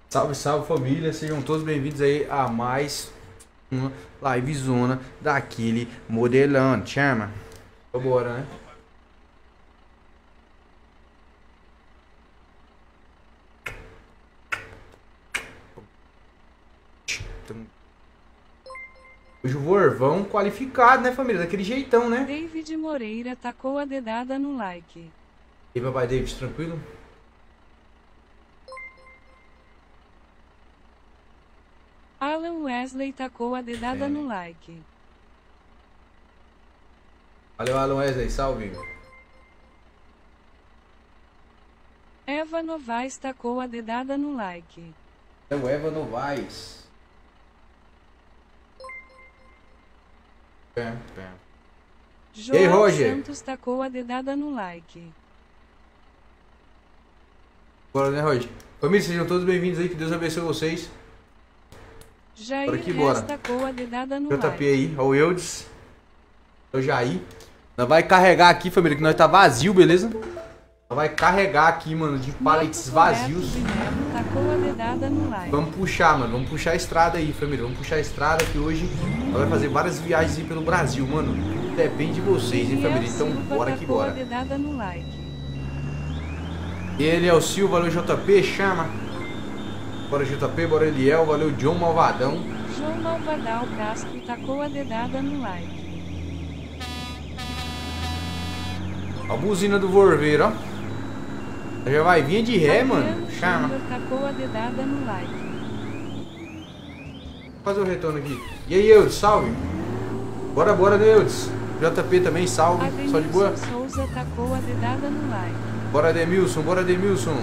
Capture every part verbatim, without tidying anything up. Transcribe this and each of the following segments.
Salve, salve família, sejam todos bem-vindos aí a mais uma live zona daquele modelão, chama. Vambora, né? Hoje o Vorvão qualificado, né família? Daquele jeitão, né? David Moreira tacou a dedada no like. E aí, papai David, tranquilo? Alan Wesley tacou a dedada É. no like. Valeu, Alan Wesley, salve. Eva Novaes tacou a dedada no like. É o Eva Novaes. É, é. João aí, Roger? Santos tacou a dedada no like. Bora, né, Roger? Família, sejam todos bem-vindos aí, que Deus abençoe vocês. Jair Bora que Reis bora. tacou a dedada no J P like. aí, ó o Eudes. O Jair. Nós vai carregar aqui, família, que nós tá vazio, beleza? Nós vai carregar aqui, mano, de pallets Marcos vazios. Roberto de Mello tacou a dedada no like. Vamos puxar, mano. Vamos puxar a estrada aí, família. Vamos puxar a estrada que hoje nós vai fazer várias viagens aí pelo Brasil, mano. Depende de vocês, hein, Eliel família? Então, Silva bora que tacou a bora. dedada no like. Ele é o Silva, valeu J P, chama. Bora J P, bora Eliel, valeu John Malvadão. João Malvadal Castro tacou a dedada no like. A buzina do Vorveiro, ó. Já vai vir de ré, Adriano mano. Chama. Silva tacou a dedada no like. Vou fazer o retorno aqui. E aí, Eudes, salve. Bora, bora, né, Eudes. J P também, salve. Só de boa. Ademilson Souza tacou a dedada no like. Bora, Demilson, bora, Demilson.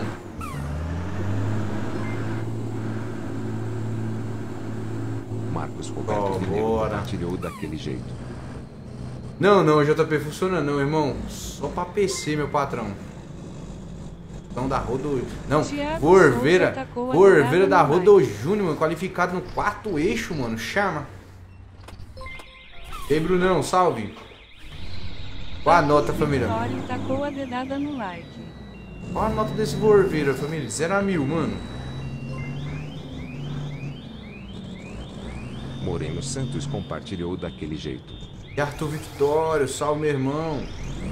Marcos Roberto Oh, Pinheiro bora. compartilhou daquele jeito. Não, não, J P funciona não, irmão. Só pra P C, meu patrão. Então da Rodo... Não, Thiago Vorveira. Souza tacou a Vorveira dedada da no Rodo Júnior, mano. Qualificado no quarto eixo, mano. Chama. E aí, Brunão, salve. Qual a nota, família? Vitória tacou a dedada no like. Qual a nota desse Vorveira, família? zero a mil, mano. Moreno Santos compartilhou daquele jeito. E Arthur Vitório, salve, meu irmão.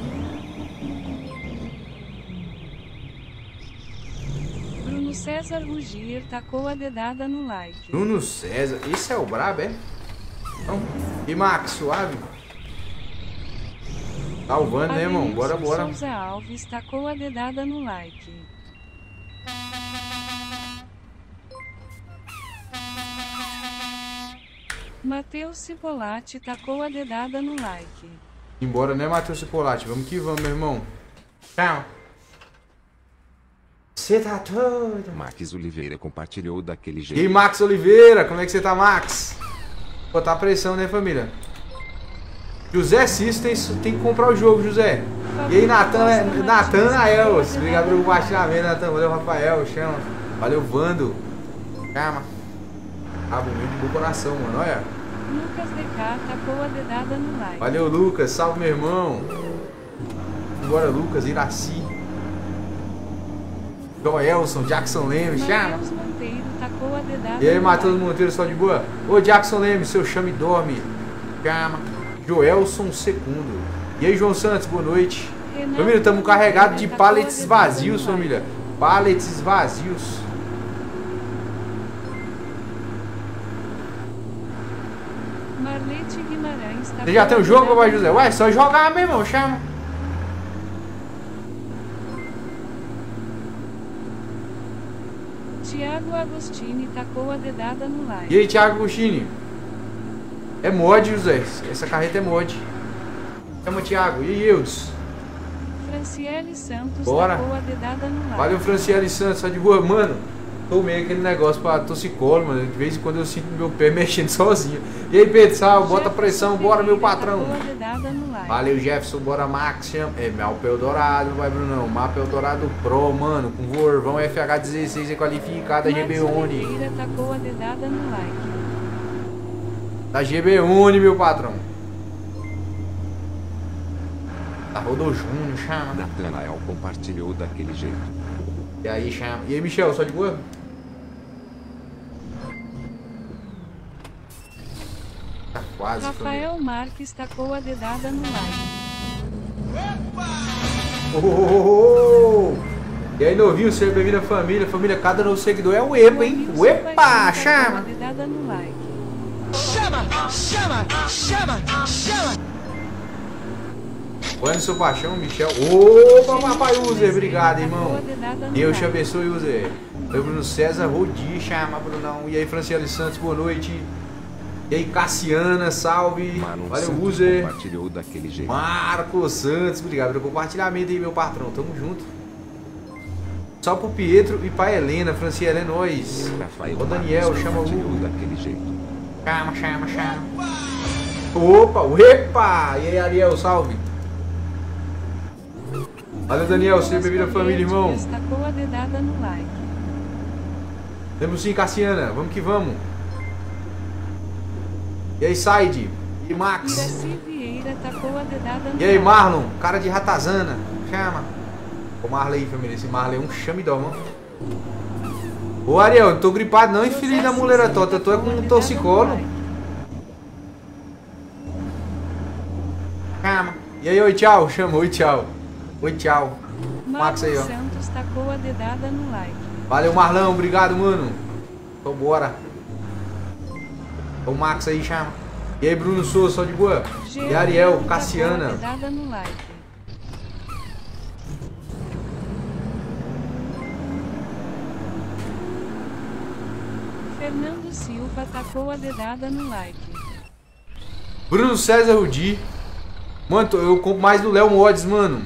Bruno César Rugier tacou a dedada no like. Bruno César. Esse é o brabo, é? Não. E Max, suave? Salvando, né, irmão? Bora, Adenilson bora. Souza Alves tacou a dedada no like. Matheus Cipolatti tacou a dedada no like. Embora, né, Matheus Cipolitti? Vamos que vamos, meu irmão. Tchau. Você tá doido? Max Oliveira compartilhou daquele E aí, jeito. Max Oliveira? Como é que você tá, Max? Botar pressão, né, família? José Systems tem que comprar o jogo, José. E aí, Natan, Natanael. Obrigado pelo compartilhamento, Natan. Valeu, Rafael. Chama. Valeu, Vando. Calma. Ah, bonito do coração, mano. Olha. Lucas D K tacou a dedada no like. Valeu, Lucas. Salve, meu irmão. Bora, Lucas. Iraci. Joelson. Jackson Leme. Chama. Matheus Monteiro tacou a dedada E aí, no Matheus like. Monteiro, só de boa? Ô, Jackson Leme, seu chame dorme. Calma. Joelson Segundo. E aí, João Santos, boa noite. Renato Família, estamos carregados de tacou a pallets dedada vazios, no like. família. Pallets vazios. Marlete Guimarães tacou Você já tem a o jogo, dedada vai, no José? like. Ué, só jogar, meu irmão, chama. Tiago Agostini tacou a dedada no like. E aí, Thiago Agostini? É mod, José. Essa carreta é mod. Chama, Thiago. E aí, Eudes? Franciele Santos Bora. tacou a dedada no like. Valeu, Franciele Santos, só de boa. Mano, tomei aquele negócio pra torcicolo, mano. De vez em quando eu sinto meu pé mexendo sozinho. E aí, Pedro, salve, bota Jefferson pressão, bora, meu Ferreira patrão. tacou a dedada no like. Valeu, Jefferson, bora, Max. Chama. É, Mapa Eldorado, vai, Brunão. Mapa Eldorado Pro, mano. Com Vorvão F H dezesseis é qualificada, G B Max Uni. Oliveira tacou a dedada no like. Da G B Uni, meu patrão. Da Rodo Júnior, chama. Natanael compartilhou daquele jeito. E aí, chama. E aí, Michel, só de boa? Quase, Rafael Marques tacou a dedada no like. oh, oh, oh, oh. E aí, novinho, seja bem-vindo à família. Família, cada novo seguidor é um epa, hein? O epa, chama! Dedada no like. Chama, chama, chama, chama. O Anderson Paixão, Michel. Opa, papai User, obrigado, irmão. Deus te abençoe, User. Oi, Bruno César, Rodi, chama, Brunão. E aí, Franciele Santos, boa noite. E aí, Cassiana, salve. Marlon Valeu, Santos User. compartilhou daquele jeito. Marcos Santos, obrigado pelo compartilhamento aí, meu patrão. Tamo junto. Salve pro Pietro e pra Helena, Franciele, é nóis. Rafael Ô, Daniel, Marques chama o compartilhou Hugo. daquele jeito. Chama, chama, chama. Opa, uepa! E aí, Ariel, salve. Valeu, Daniel, seja bem-vindo à família, irmão. Tacou a dedada no like. Temos sim, Cassiana, vamos que vamos. E aí, Said? E Max? Iraci Vieira tacou a dedada no E aí, like. Marlon? Cara de ratazana. Chama. O Marley aí, família. Esse Marley é um chamidão, mano. Ô, Ariel, não tô gripado não, hein, filho da mulher tota. Eu tô é com um torcicolo. Chama. E aí, oi, tchau. Chama, oi, tchau. Oi, tchau. Max aí, ó. Santos tacou a dedada no like. Valeu, Marlão. Obrigado, mano. Então, bora. O Max aí, chama. E aí, Bruno Souza, só de boa. E Ariel, Tacou a Cassiana. dedada no like. Fernando Silva tacou a dedada no like. Bruno César Rudi. Mano, eu compro mais do Léo Mods, mano.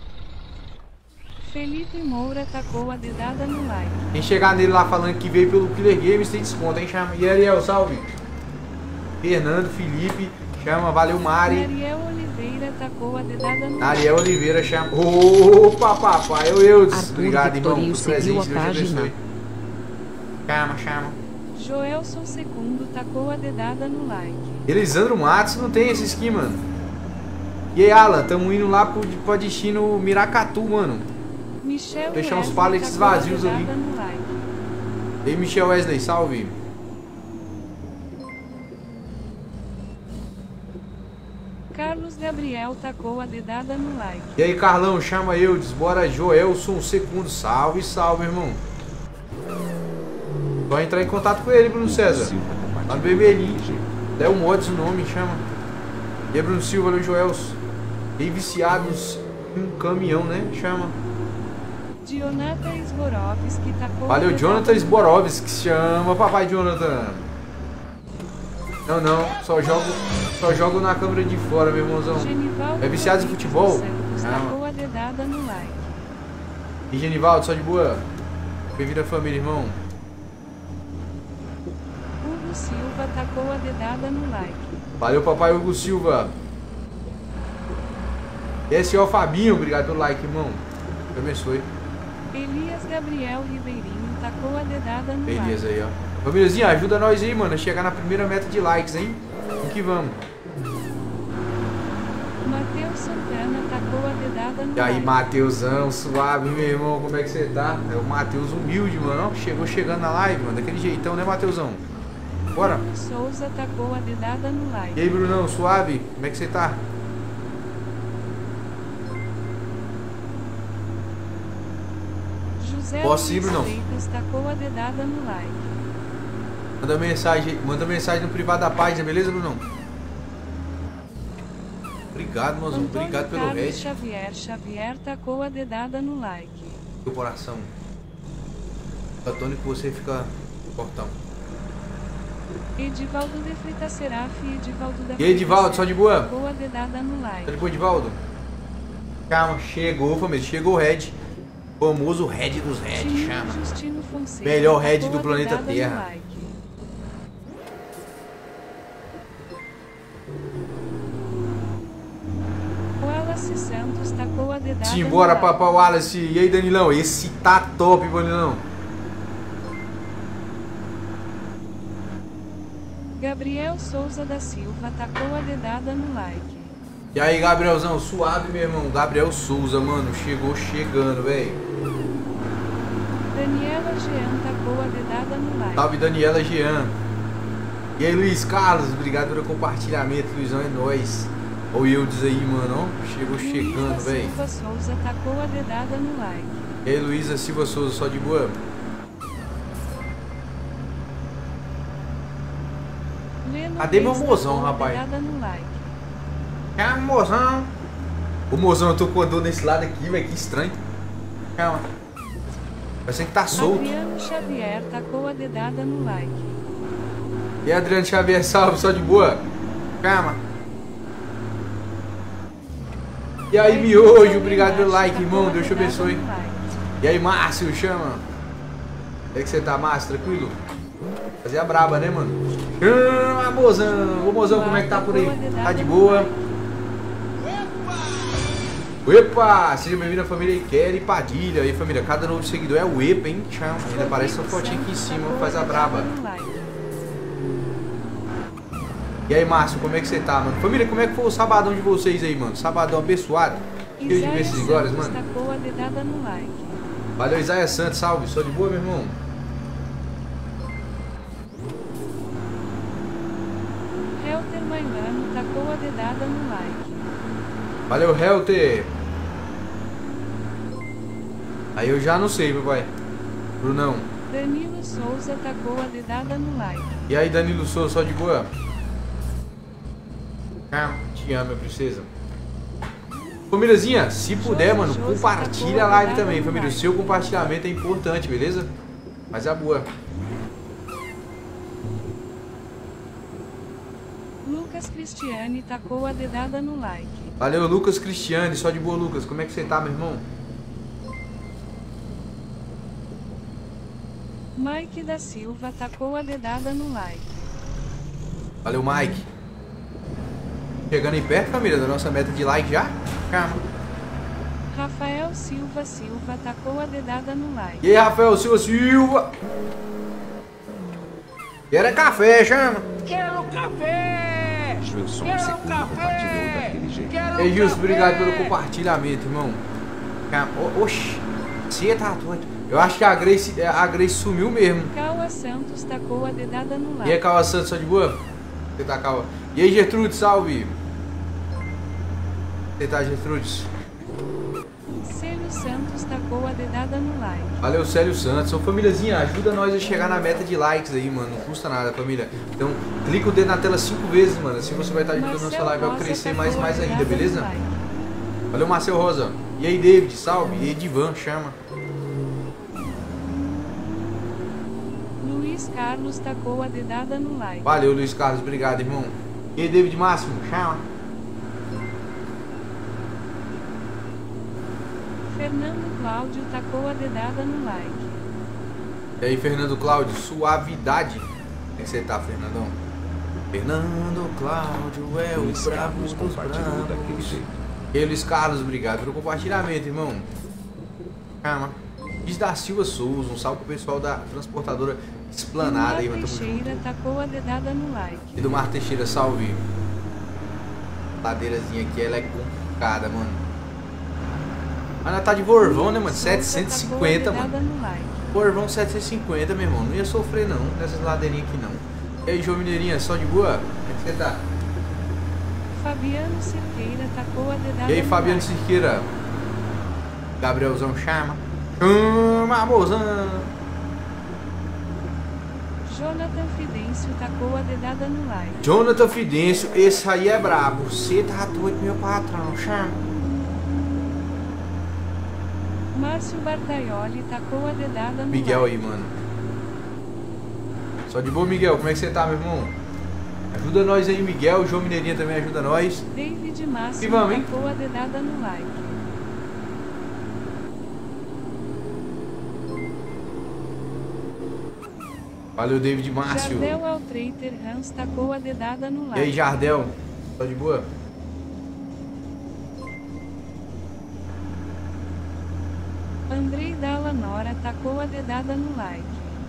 Felipe Moura tacou a dedada no like. Quem chegar nele lá falando que veio pelo Killer Games tem desconto, hein? Chama. E Ariel, salve. Fernando, Felipe, chama. Valeu, Mari. Ariel Oliveira tacou a dedada no like. Ariel Oliveira, chama. Opa, papai. Eu, eu. Arthur Obrigado, irmão. Victorino Os seguiu presentes, a Deus te página. abençoe. Chama, chama. Joelson Segundo tacou a dedada no like. Elisandro Matos não tem esse skin, mano. E aí, Alan, tamo indo lá pro, pro destino Miracatu, mano. Michel Deixar uns Wesley pallets tacou a vazios ali. dedada no like. E aí, Michel Wesley, salve. Carlos Gabriel tacou a dedada no like. E aí, Carlão, chama eu, desbora Joelson Segundo. Salve, salve, irmão. Só entrar em contato com ele, Bruno César. Silva Lá no compartilhou Vermelhinho. daquele jeito. Léo Mods o nome, chama. E aí, Bruno Silva, valeu, Joelson. E aí, viciados em um caminhão, né? Chama. Jonathan Sborovski tacou a Valeu, dedada Jonathan no Sborovski, que chama, papai Jonathan. Não, não, só jogo, só jogo na câmera de fora, meu irmãozão. like. Genivaldo É viciado em Rodrigues futebol? dos Santos Não. tacou a dedada no like. E Genivaldo, só de boa. Bem-vindo à família, irmão. Hugo Silva tacou a dedada no like. Valeu, papai Hugo Silva. Esse é o Fabinho, obrigado pelo like, irmão. Deus abençoe. Elias Gabriel Ribeirinho tacou a dedada no like. Beleza aí, ó. Famíliazinha, ajuda nós aí, mano, a chegar na primeira meta de likes, hein? Vamos que vamos. Matheus Santana tacou a dedada no E aí, like. Mateusão, suave, meu irmão, como é que você tá? É o Mateus humilde, mano, ó, chegou chegando na live, mano, daquele jeitão, né, Mateusão? Bora. Souza tacou a dedada no like. E aí, Brunão, suave, como é que você tá? José Posso ir, Luiz Brunão? Freitas tacou a dedada no like. Manda mensagem, manda mensagem no privado da página, beleza, Brunão? Obrigado, mozão, Antônio obrigado pelo Carlos red. Xavier Xavier tacou a dedada no like. Meu coração. Antônio, que você fica portão. Edivaldo de Freitas Seraf e Edivaldo da E aí, Edivaldo, só de boa? tacou a dedada no Tá like. de boa, Edivaldo? Calma, chegou, família, chegou o red. Famoso red dos red, Tino chama. Justino Fonseca Melhor red tacou do a planeta dedada no Terra. like. Wallace Santos tacou a dedada Simbora, no like. papai Wallace. E aí, Danilão? Esse tá top, Danilão. Gabriel Souza da Silva tacou a dedada no like. E aí, Gabrielzão, suave, meu irmão. Gabriel Souza, mano, chegou chegando, velho. Daniela Jean tacou a dedada no like. Salve, Daniela Jean. E aí, Luiz Carlos, obrigado pelo compartilhamento, Luizão, é nóis. Olha o Eudes aí, mano, ó. Chegou chegando, velho. Silva Souza tacou a dedada no like. E aí, Luísa Silva Souza, só de boa? Leno Cadê meu Reis mozão, tacou a rapaz? dedada no like. Calma, mozão. Ô, mozão, eu tô com a dor nesse lado aqui, velho, que estranho. Calma. Parece que tá solto. Adriano Xavier tacou a dedada no like. E aí, Adriano Xavier, salve, só de boa? Calma. E aí, Miojo, obrigado pelo like, irmão, Deus te abençoe. E aí, Márcio, chama. Como é que você tá, Márcio? Tranquilo? Fazer a braba, né, mano? Chama, mozão. Ô, mozão, como é que tá por aí? Tá de boa? Epa! Seja bem-vindo à família Iquera e Padilha. Aí, família, cada novo seguidor é o Epa, hein? Chama. Ainda aparece uma fotinha aqui em cima, faz a braba. E aí, Márcio, como é que você tá, mano? Família, como é que foi o sabadão de vocês aí, mano? Sabadão abençoado? Cheio de bênçãos e glórias, mano. Tacou a dedada no like. Valeu, Isaia Santos, salve. Só de boa, meu irmão? Helter Mailano tacou a dedada no like. Valeu, Helter. Aí eu já não sei, papai. Brunão. Danilo Souza tacou a dedada no like. E aí, Danilo Souza, só de boa? Ah, te amo, minha princesa. Famíliazinha, se puder, mano, compartilha a live também, família. O seu compartilhamento é importante, beleza? Mas é boa. Lucas Cristiane tacou a dedada no like. Valeu, Lucas Cristiane, só de boa, Lucas. Como é que você tá, meu irmão? Mike da Silva tacou a dedada no like. Valeu, Mike. Chegando aí perto, família, da nossa meta de like já? Calma. Rafael Silva Silva tacou a dedada no like. E aí, Rafael Silva Silva? Quero café, chama. Quero café! Gilson Quero segundo café! compartilhou daquele jeito. Quero Ei, Gilson, café! obrigado pelo compartilhamento, irmão. Calma. O- Oxi, você tá doido. Eu acho que a Grace, a Grace sumiu mesmo. Caua Santos tacou a dedada no like. E aí, Calva Santos, só de boa? Você tá, Calva? E aí, Gertrude, salve. Você tá, Gertrude? Célio Santos tacou a dedada no like. Valeu, Célio Santos. Ô, famíliazinha, ajuda nós a chegar na meta de likes aí, mano. Não custa nada, família. Então, clica o dedo na tela cinco vezes, mano. Assim você vai estar ajudando a nossa live a crescer mais e mais ainda, beleza? Valeu, Marcel Rosa. E aí, David, salve. E aí, Divan, chama. Luiz Carlos tacou a dedada no like. Valeu, Luiz Carlos. Obrigado, irmão. E aí, David Máximo, chama. Fernando Cláudio tacou a dedada no like. E aí, Fernando Cláudio, suavidade. Como é que você tá, Fernandão? Fernando Cláudio é o Luiz bravo Carlos dos compartilhou daquele bravos. jeito. E aí, Luiz Carlos, obrigado pelo compartilhamento, irmão. Calma. Diz da Silva Souza, um salve pro pessoal da transportadora Esplanada aí, Mar mano. Tamo Teixeira junto. tacou a dedada no like. E do Mar Teixeira, salve. Ladeirazinha aqui, ela é complicada, mano. Mas ela tá de Vorvão, né, mano? setecentos e cinquenta, mano. Vorvão setecentos e cinquenta, meu irmão. Não ia sofrer, não, nessas ladeirinhas aqui, não. E aí, João Mineirinha, só de boa? Como é que você tá? Fabiano Cirqueira tacou a dedada E aí, no Fabiano like. Cirqueira? Gabrielzão, chama. Chama, amorzão. Jonathan Fidêncio tacou a dedada no like. Jonathan Fidêncio, esse aí é brabo. Você tá doido, meu patrão, chama. Márcio Bartaioli tacou a dedada no Miguel like. aí, mano. Só de boa, Miguel. Como é que você tá, meu irmão? Ajuda nós aí, Miguel. O João Mineirinha também ajuda nós. David Máximo E vamos, hein? tacou a dedada no like. Valeu, David Márcio. Jardel Altraiter Hans tacou a dedada no E like. aí, Jardel? Só de boa? Andrei Dalla Nora tacou a dedada no like.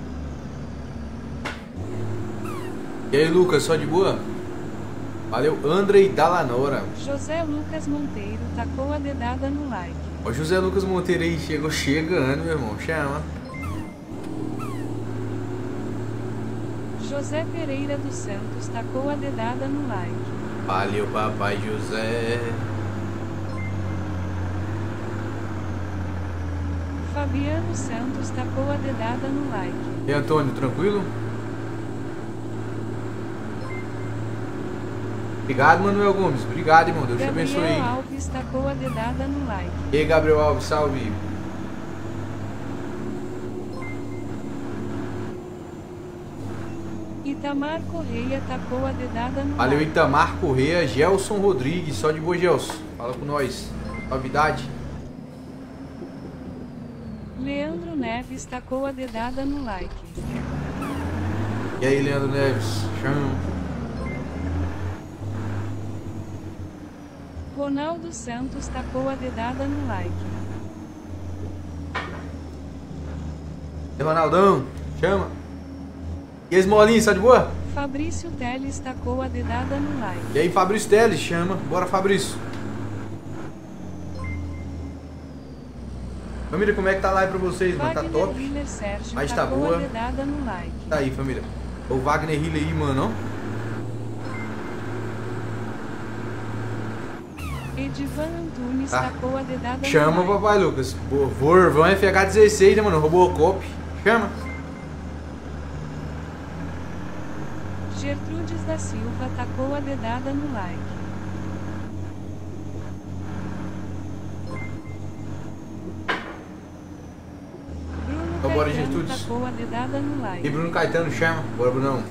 E aí, Lucas? Só de boa? Valeu, Andrei Dallanora. José Lucas Monteiro tacou a dedada no like. Ó, José Lucas Monteiro aí chegou chegando, meu irmão. Chama. José Pereira dos Santos tacou a dedada no like. Valeu, papai José. Fabiano Santos tacou a dedada no like. E Antônio, tranquilo? Obrigado, Manuel Gomes. Obrigado, irmão. Deus te abençoe. Gabriel Alves tacou a dedada no like. E aí, Gabriel Alves, salve. Itamar Correia tacou a dedada no Valeu, like. Itamar Correia. Gelson Rodrigues, só de boa, Gelson. Fala com nós. Novidade. Leandro Neves tacou a dedada no like. E aí, Leandro Neves? Chama. Ronaldo Santos tacou a dedada no like. E Ronaldão, chama. E aí, Esmolinha, tá de boa? Fabrício Teles tacou a dedada no like. E aí, Fabrício Teles, chama. Bora, Fabrício. Família, como é que tá a live pra vocês, mano? Tá Wagner top? Hiller Sérgio Mas tá tacou boa. a dedada no like. Tá aí, família. O Wagner Hiller aí, mano, ó. Edivan Antunes Tá. tacou a dedada Chama, no like. papai Lucas. Vorvão F H dezesseis, né, mano? Robocop. Chama. Gertrudes da Silva tacou a dedada no like. Bruno Então, bora, Caetano Gertrudes. tacou a dedada no like. E Bruno Caetano, chama. Bora, Brunão.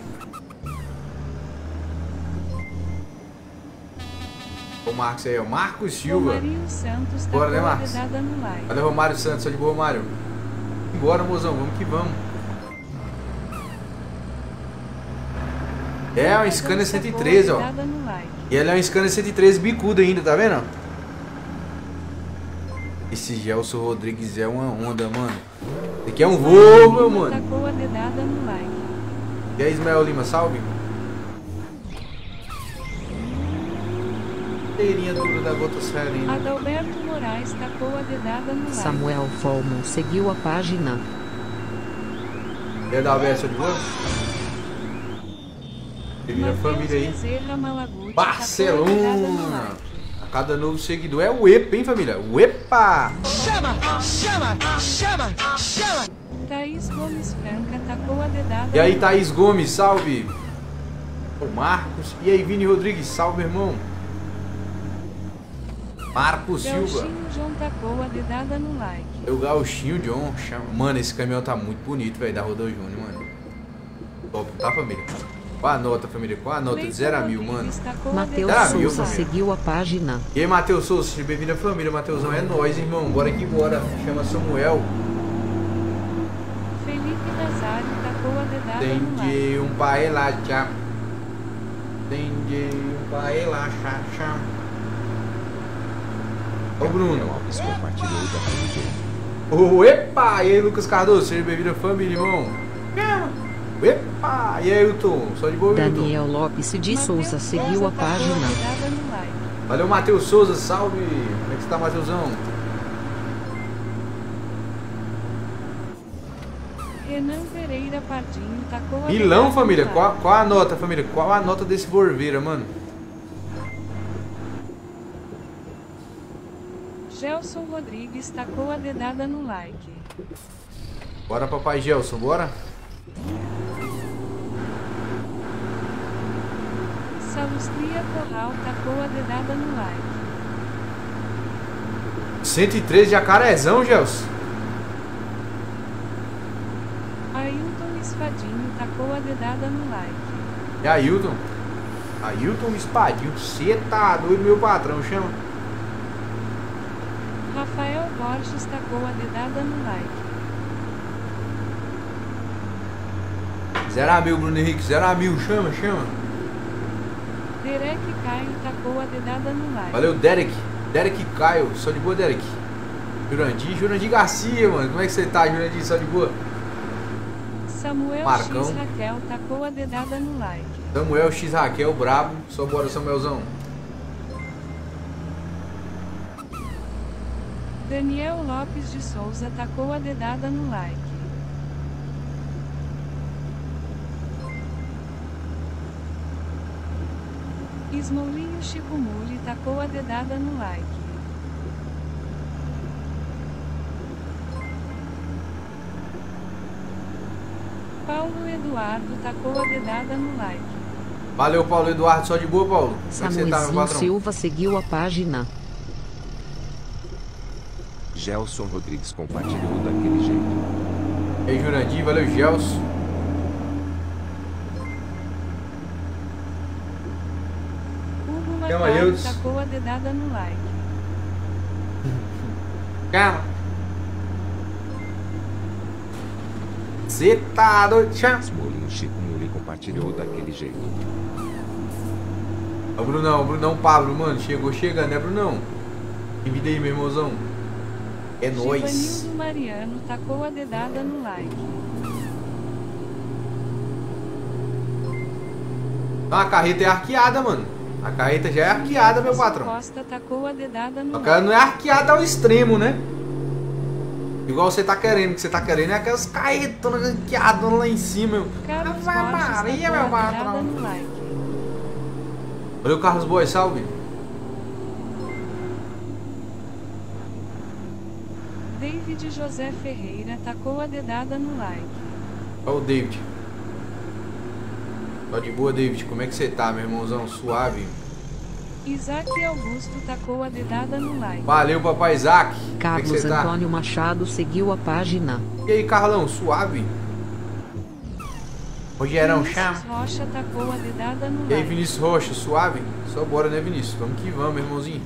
O Marcos aí, ó. Marcos Silva. Romarinho Santos Bora, tacou né, a Marcos? dedada no like. Valeu, Romário Santos. Só de boa, Mário. Bora, mozão. Vamos que vamos. É uma Scania cento e treze, ó. Dedada no like. E ela é uma Scania cento e treze bicuda ainda, tá vendo? Esse Gelson Rodrigues é uma onda, mano. Esse aqui é um voo, meu mano. Tacou a dedada no like. E aí, Ismael Lima, salve. Inteirinha dura da gota serena. Adalberto Moraes tacou a dedada no like. Samuel Folmo seguiu a página. E a da Alberto de boa? Vira a Matheus família aí. Bezerra Malaguti tacou a dedada no Barcelona. like. A cada novo seguidor é o EPA, hein, família? O EPA. Chama, chama, chama, chama. Thaís Gomes Franca tacou a dedada E aí, no Thaís Gomes, salve. O Marcos. E aí, Vini Rodrigues, salve, irmão. Marcos like. Silva. Gauchinho João tacou a dedada no like. É o Gauchinho John. Chama... Mano, esse caminhão tá muito bonito, velho, da Rodô Júnior, mano. Top, tá, família? Qual a nota, família? Qual a nota de Cleiton zero a mil, Rodrigues mano? tacou a Matheus dedada Zero a no mil, Souza like. seguiu a página. E aí, Matheus Souza, seja bem-vindo à família. Matheusão é nóis, irmão. Bora que bora. Chama Samuel. Felipe Nazário tacou a dedada no like. Entendi um pra relaxar. Entendi um pra relaxar. Ô, Bruno. Alves compartilhou da T V. Ô, epa! E aí, Lucas Cardoso, seja bem-vindo à família, irmão. Epa! E aí, Hilton? Só de boa, Hilton. Daniel Lopes de Matheus Souza seguiu Souza a tacou página. dedada no like. Valeu, Matheus Souza, salve! Como é que você tá, Matheusão? Renan Pereira Pardinho tacou a Milão, dedada família. no Qual, like. qual a nota, família? Qual a nota desse Vorveira, mano? Gelson Rodrigues tacou a dedada no like. Bora, papai Gelson, bora? Salustria Corral tacou a dedada no like. cento e treze Jacarezão, Gelson. Ailton Espadinho tacou a dedada no like. E Ailton? Ailton Espadinho. Você tá doido, meu patrão, chama. Rafael Borges tacou a dedada no like. Zero a mil, Bruno Henrique. Zero a mil, chama, chama. Derek Caio tacou a dedada no like. Valeu, Derek. Derek Caio. Só de boa, Derek. Jurandir. Jurandir Garcia, mano. Como é que você tá, Jurandir? Só de boa. Samuel Marcão. X Raquel tacou a dedada no like. Samuel X Raquel, brabo. Só bora, Samuelzão. Daniel Lopes de Souza tacou a dedada no like. Esmolinho Chico Muli tacou a dedada no like. Paulo Eduardo tacou a dedada no like. Valeu, Paulo Eduardo. Só de boa, Paulo. Como é que você tá, meu Samuelzinho patrão? Silva seguiu a página. Gelson Rodrigues compartilhou daquele jeito. E aí, Jurandir. Valeu, Gelson. Hugo Calma, Macau Eudes. tacou a dedada no like. Calma. Cê tá doido. Chama. Smolinho Chico Muli compartilhou daquele jeito. Ó, Brunão, Brunão Pablo, mano. Chegou chegando, né, Brunão? Que vida aí, meu irmãozão. É nóis. Givanildo Mariano tacou a dedada no like. Ah, a carreta é arqueada, mano. A carreta já é arqueada, meu patrão. Costa tacou a dedada no Só que like. ela não é arqueada ao extremo, né? Igual você tá querendo. O que você tá querendo é aquelas carretonas arqueadas lá em cima, meu. Carlos Ave Borges Maria, tacou meu a dedada patrão. no like. Valeu, Carlos Boy, salve. David José Ferreira tacou a dedada no like. Olha o David. Ó, de boa, David. Como é que você tá, meu irmãozão? Suave. Isaac Augusto tacou a dedada no like. Valeu, papai Isaac. Como é que Carlos você tá? Antônio Machado seguiu a página. E aí, Carlão, suave? Rogerão, chama. Vinícius Rocha tacou a dedada no E aí, like. Vinícius Rocha, suave? Só bora, né, Vinícius? Vamos que vamos, meu irmãozinho.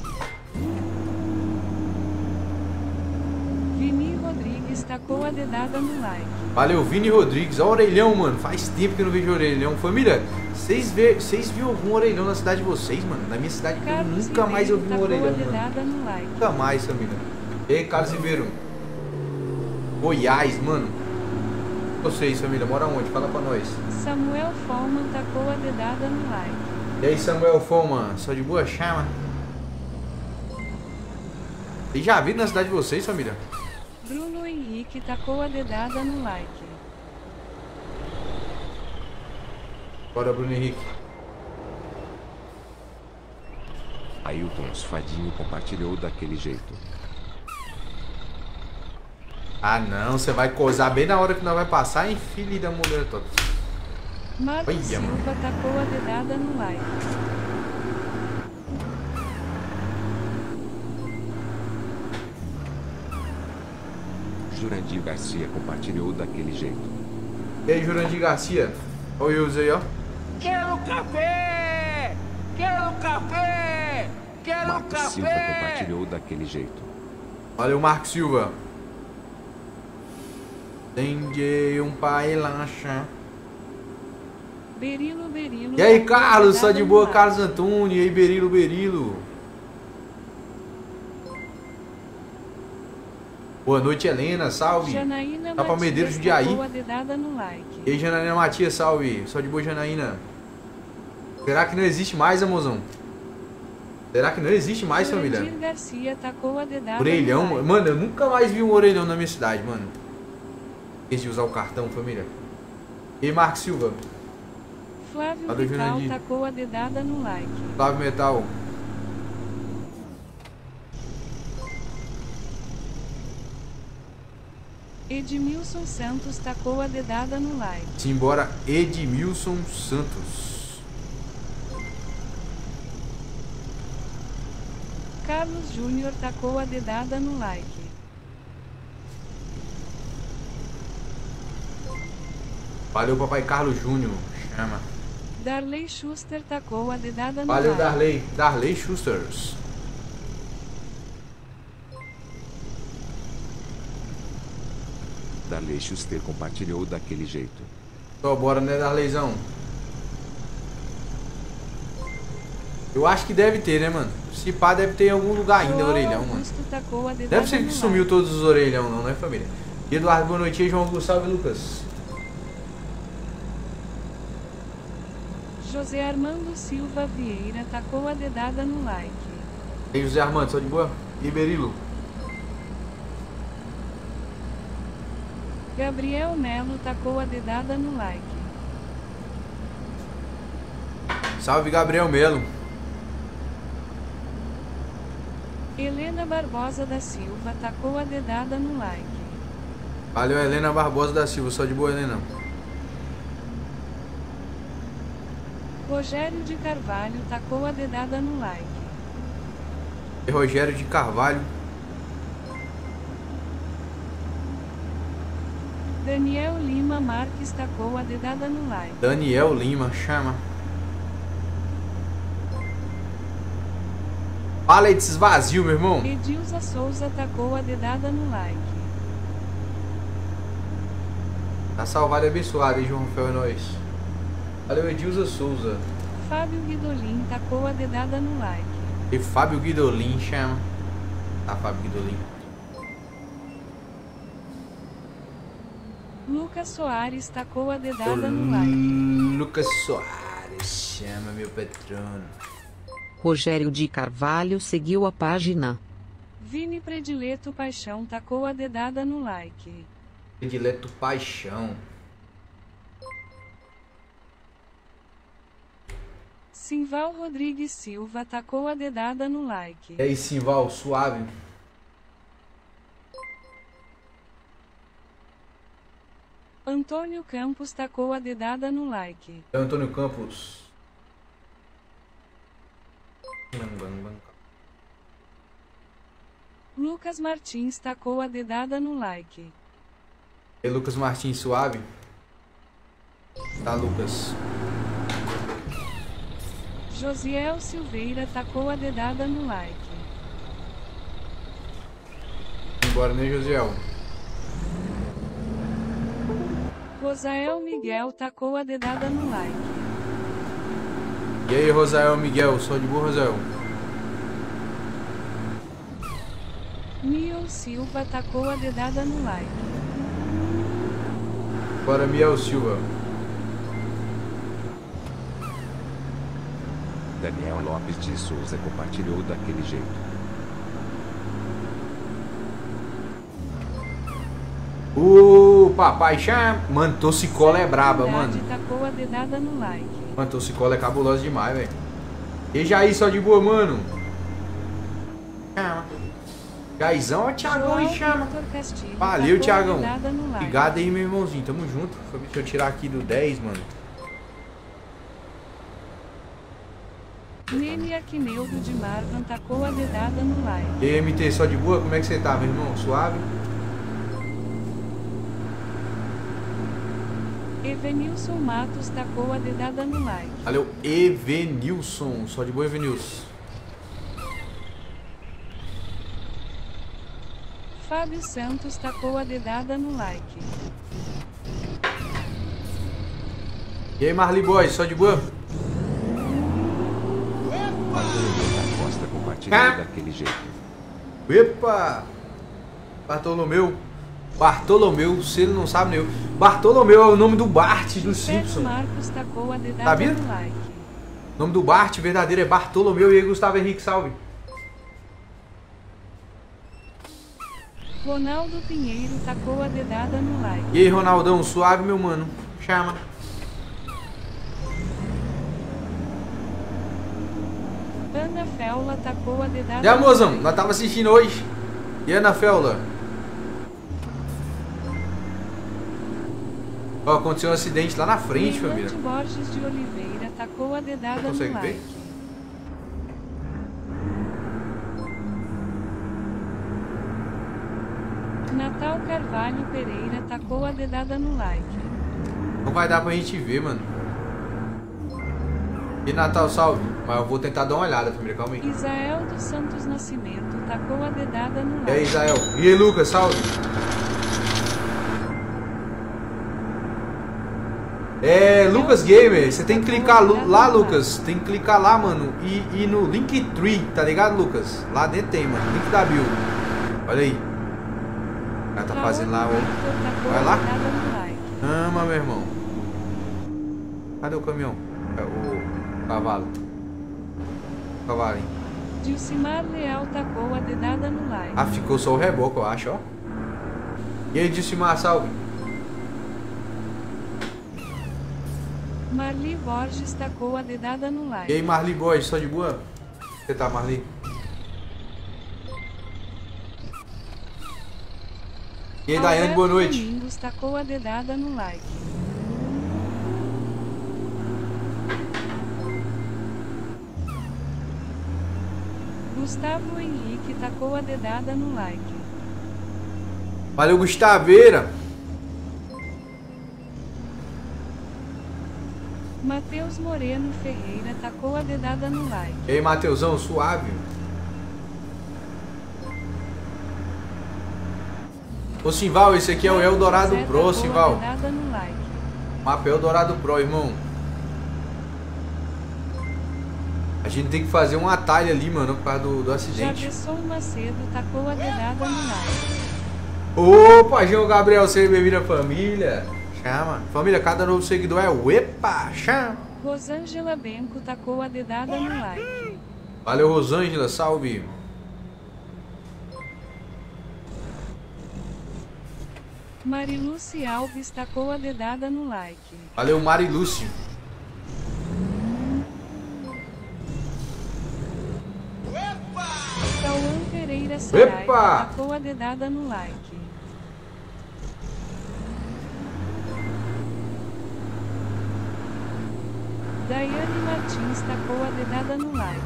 Vini Rodrigues tacou a dedada no like. Valeu, Vini Rodrigues. Ó, o orelhão, mano. Faz tempo que eu não vejo orelhão. Família, vocês vê, vocês viram algum orelhão na cidade de vocês, mano? Na minha cidade, eu Carlos nunca mais eu vi um Ribeiro orelhão, tacou a mano. dedada no like. Nunca mais, família. E aí, Carlos Ribeiro. Goiás, mano. Vocês, família, mora onde? Fala pra nós. Samuel Foman tacou a dedada no like. E aí, Samuel Foma, só de boa chama? Vocês já viram na cidade de vocês, família? Bruno Henrique tacou a dedada no like. Bora, Bruno Henrique. Ailton Sfadinho compartilhou daquele jeito. Ah, não, você vai coisar bem na hora que nós vai passar, hein, filho da mulher toda. Marcos Olha, Silva mano. tacou a dedada no like. Jurandir Garcia compartilhou daquele jeito. E aí, Jurandir Garcia? Olha o Wilson aí, ó. Quero café! Quero café! Quero Marcos Silva café! compartilhou daquele jeito. Valeu, Marcos Silva. Tende um pai lancha. Berilo Berilo. E aí, tacou a Carlos, só dedada de no boa, like. Carlos Antônio. E aí, Berilo, Berilo. Boa noite, Helena, salve. Janaína Tá pra Medeiros, Matias Jundiaí. tacou a dedada no like. E aí, Janaína Matias, salve. Só de boa, Janaína. Será que não existe mais, amozão? Será que não existe mais, família? Jurandir Garcia tacou a dedada Orelhão, no like. mano, eu nunca mais vi um orelhão na minha cidade, mano. Esqueci de usar o cartão, família. E aí, Marcos Silva, Flávio Valeu, Vital Jurandir. tacou a dedada no like. Flávio Metal. Edmilson Santos tacou a dedada no like. Simbora, Edmilson Santos. Carlos Júnior tacou a dedada no like. Valeu, papai Carlos Júnior. Chama. Darley Schuster tacou a dedada no Valeu, like. Darley. Darley Schusters. Darley Schuster compartilhou daquele jeito. Então, bora, né, Darleyzão? Eu acho que deve ter, né, mano? Se pá, deve ter em algum lugar ainda, João orelhão, mano. Augusto tacou a dedada Deve ser no que sumiu like. todos os orelhão, não, né, família? E Eduardo, boa noite aí, João Augusto, salve, Lucas. José Armando Silva Vieira tacou a dedada no like. E aí, José Armando, só de boa? E Berilo? Gabriel Melo tacou a dedada no like. Salve, Gabriel Melo. Helena Barbosa da Silva tacou a dedada no like. Valeu, Helena Barbosa da Silva. Só de boa, Helena. Rogério de Carvalho tacou a dedada no like. E Rogério de Carvalho. Daniel Lima Marques tacou a dedada no like. Daniel Lima, chama. Fala aí desses vazios, meu irmão. Edilza Souza tacou a dedada no like. Tá salvado e abençoado, hein, João Rafael, é nóis. Valeu, Edilza Souza. Fábio Guidolin tacou a dedada no like. E Fábio Guidolin, chama. Tá, Fábio Guidolin. Lucas Soares tacou a dedada no like. Lucas Soares, chama, meu patrono. Rogério de Carvalho seguiu a página. Vini Predileto Paixão tacou a dedada no like. Predileto Paixão. Simval Rodrigues Silva tacou a dedada no like. E aí, Simval, suave. Antônio Campos tacou a dedada no like. Antônio Campos. Lucas Martins tacou a dedada no like. E Lucas Martins, suave. Tá, Lucas. Josiel Silveira tacou a dedada no like. Embora, né, Josiel? Rosael Miguel tacou a dedada no like. E aí, Rosael Miguel, só de boa, Rosael. Miel Silva tacou a dedada no like. Bora, Miel Silva. Daniel Lopes de Souza compartilhou daquele jeito. O papai chama. Mano, Tocicola é braba, mano. Tacou a dedada no like. Mano, Tocicola é cabulosa demais, velho. E Jair, só de boa, mano. Chama. Jairzão, ó, Thiagão aí, chama. Valeu, Thiagão. Obrigado aí, meu irmãozinho. Tamo junto. Deixa eu tirar aqui do dez, mano. Nene Aquineudo de Marvan tacou a dedada no like. E aí, M T, só de boa? Como é que você tá, meu irmão? Suave? Evenilson Matos tacou a dedada no like. Valeu, Evenilson. Só de boa, Evenilson. Fábio Santos tacou a dedada no like. E aí, Marley Boy, só de boa? Bartolomeu da Costa compartilhou Ah. daquele jeito. Epa! Bartolomeu. Bartolomeu, se ele não sabe nem eu. Bartolomeu é o nome do Bart do Simpson. Marcos tacou a dedada Sabia? no like. O nome do Bart verdadeiro é Bartolomeu. E aí, Gustavo Henrique, salve. Ronaldo Pinheiro tacou a dedada no like. E aí, Ronaldão, suave, meu mano. Chama. Ana Feula tacou a dedada E aí, no mozão, like. nós tava assistindo hoje. E Ana Feula? Ó, aconteceu um acidente lá na frente, família. Mirante Borges de Oliveira tacou a dedada no Consegue like. ver? Natal Carvalho Pereira tacou a dedada no like. Não vai dar pra gente ver, mano. E Natal, salve. Mas eu vou tentar dar uma olhada, família, calma aí. Isael dos Santos Nascimento tacou a dedada no E aí, like. Isael? E aí, Lucas, salve. É, Lucas Gamer, você tem que clicar lá, Lucas. Tem que clicar lá, mano. E, e no Linktree, tá ligado, Lucas? Lá dentro tem, mano. Link da Bill. Olha aí. O cara tá fazendo lá, ó. Vai lá. Ama, meu irmão. Cadê o caminhão? É o cavalo. O cavalo, hein? Dilcimar Leal tacou a dedada no like. Ah, ficou só o reboco, eu acho, ó. E aí, Dilcimar, salve. Marli Borges tacou a dedada no like. E aí, Marli Borges, só de boa? Você tá, Marli? E aí, Daiane, boa noite. Domingos tacou a dedada no like. Gustavo Henrique tacou a dedada no like. Valeu, Gustaveira. Matheus Moreno Ferreira tacou a dedada no like. E aí, Mateusão, suave. Ô, Simval, esse aqui é o Eldorado Zé Pro, tacou a Simval. dedada no like. Mapa Eldorado Pro, irmão. A gente tem que fazer um atalho ali, mano, por causa do, do acidente. Jaderson Macedo tacou a dedada no like. Opa, João Gabriel, seja bem-vindo à família. Chama. Família, cada novo seguidor é o Epa, chama. Rosângela Benco tacou a dedada no like. Valeu, Rosângela, salve. Mariluce Alves tacou a dedada no like. Valeu, Marilúcio. Cauã Pereira Saraiva Epa! tacou a dedada no like. Daiane Martins tacou a dedada no like.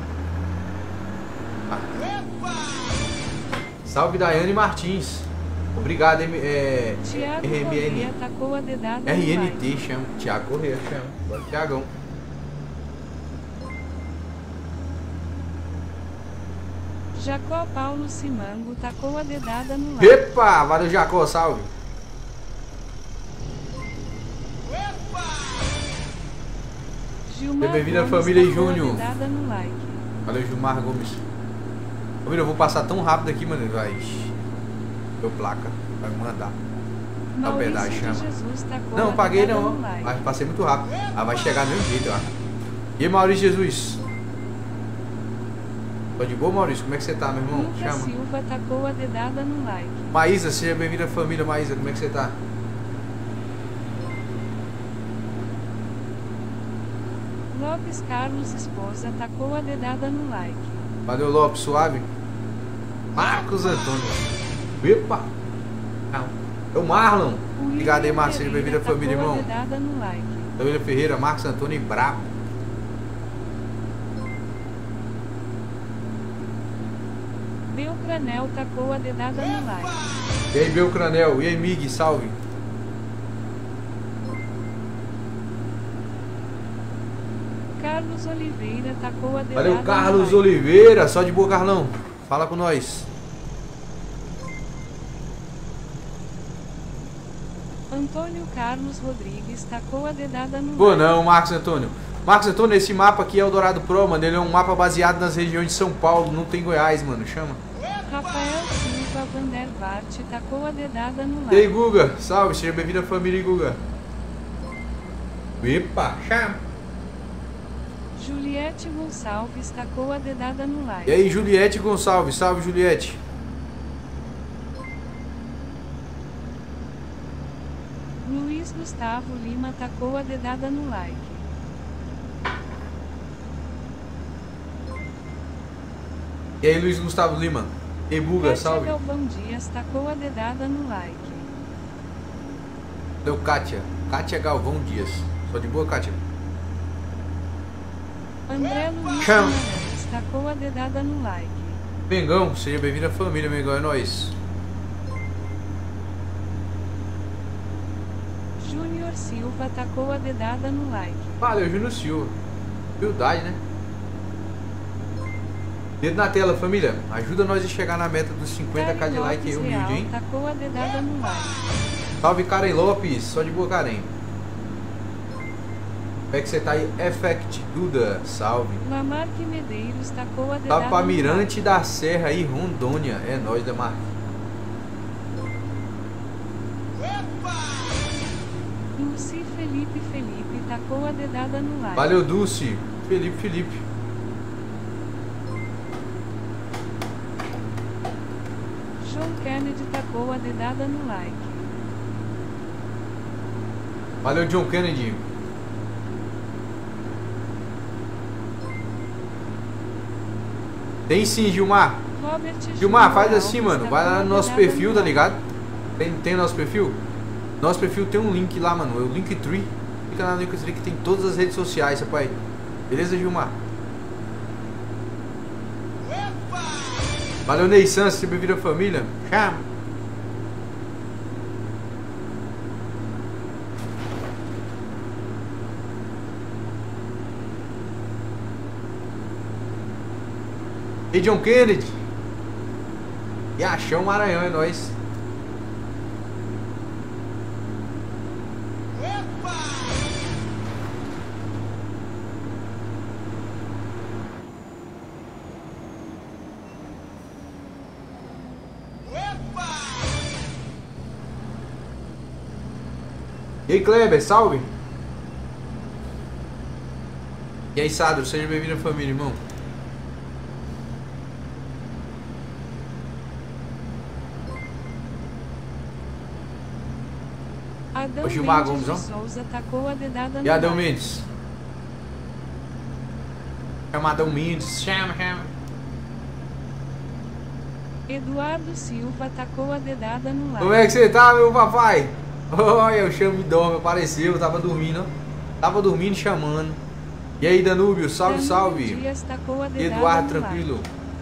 Salve, Daiane Martins. Obrigado, M, é, Tiago R M Corrêa N. tacou a dedada no R N like. T, chama. Tiago Correia, chama. Bora, Tiagão. Jacó Paulo Simango tacou a dedada no like. Epa, valeu, Jacó, salve. Gilmar Bem-vindo à Gomes família aí, tacou a Júnior. dedada no like. Valeu, Gilmar Gomes. Família, eu vou passar tão rápido aqui, mano. Vai. Meu placa. Vai me mandar. Dá o pedaço, Maurício de chama. Jesus tacou Não, a paguei dedada não. no like. Mas passei muito rápido. Ah, vai chegar do mesmo jeito, eu acho. E aí, Maurício Jesus? Tô de boa, Maurício? Como é que você tá, meu irmão? Lucas Chama. Silva tacou a dedada no like. Maísa, seja bem-vinda à família, Maísa. Como é que você tá? Lopes Carlos Esposa tacou a dedada no like. Valeu, Lopes, suave. Marcos Antônio. Epa! É o Marlon. Obrigado aí, Marcos. Seja bem-vindo à família, tacou a irmão. dedada no like. Família Ferreira, Marcos Antônio e Brabo. Belcranel tacou a dedada no like. E aí, Belcranel. E aí, Mig, salve. Carlos Oliveira tacou a dedada Valeu, no Carlos like. Oliveira. Só de boa, Carlão. Fala com nós. Antônio Carlos Rodrigues tacou a dedada no Pô, like. não, Marcos Antônio. Marcos Antônio, esse mapa aqui é o Dourado Pro, mano. Ele é um mapa baseado nas regiões de São Paulo. Não tem Goiás, mano. Chama. Rafael Silva Vandervart tacou a dedada no E aí, like. Guga. Salve. Seja bem-vindo à família, Guga. Epa, chama. Juliette Gonçalves tacou a dedada no like. E aí, Juliette Gonçalves. Salve, Juliette. Luiz Gustavo Lima tacou a dedada no like. E aí, Luiz Gustavo Lima. E aí, Buga, Kátia salve. Galvão Dias tacou a dedada no like. Deu Kátia. Kátia Galvão Dias. Só de boa, Kátia. André Luiz Chama. Guimarães tacou a dedada no like. Mengão, seja bem-vindo à família, Mengão. É nóis. Júnior Silva tacou a dedada no like. Valeu, Júnior Silva. Humildade, né? Dedo na tela, família. Ajuda nós a chegar na meta dos cinquenta k de like aí, Lopes humilde, Real hein? tacou a dedada no like. Salve, Karen Lopes. Só de boa, Karen. Como é que você tá aí? Effect Duda. Salve. Lamarque Medeiros tacou a dedada Salve pra no Mirante da Serra aí, Rondônia. É nóis, da Marca. like. Dulce Felipe Felipe tacou a dedada no like. Valeu, Dulce. Felipe, Felipe. John Kennedy tacou a dedada no like. Valeu, John Kennedy. Tem sim, Gilmar. Robert Gilmar, faz Júnior assim, Alves mano. Vai lá tacou no a nosso dedada perfil, no tá like. ligado? Tem, tem nosso perfil? Nosso perfil tem um link lá, mano. É o Linktree. Fica na Linktree que tem todas as redes sociais, rapaz. Beleza, Gilmar? Valeu, Ney Santos. Seja bem-vindo à família. Chama. E John Kennedy. E achou um Maranhão, é nóis. E aí, Kleber, salve. E aí, Sadro, seja bem-vindo à família, irmão. Adão O Gilmar Mendes Gomes, de ó. Souza tacou a dedada no E Adão like. Mendes. Chama Adão Mendes. Chama, chama. Eduardo Silva tacou a dedada no like. Como é que você tá, meu papai? Olha, o chame dorme, apareceu, eu tava dormindo, ó. Tava dormindo chamando. E aí, Danúbio, salve, Danúbio salve. Dias tacou a dedada Eduardo, no tranquilo.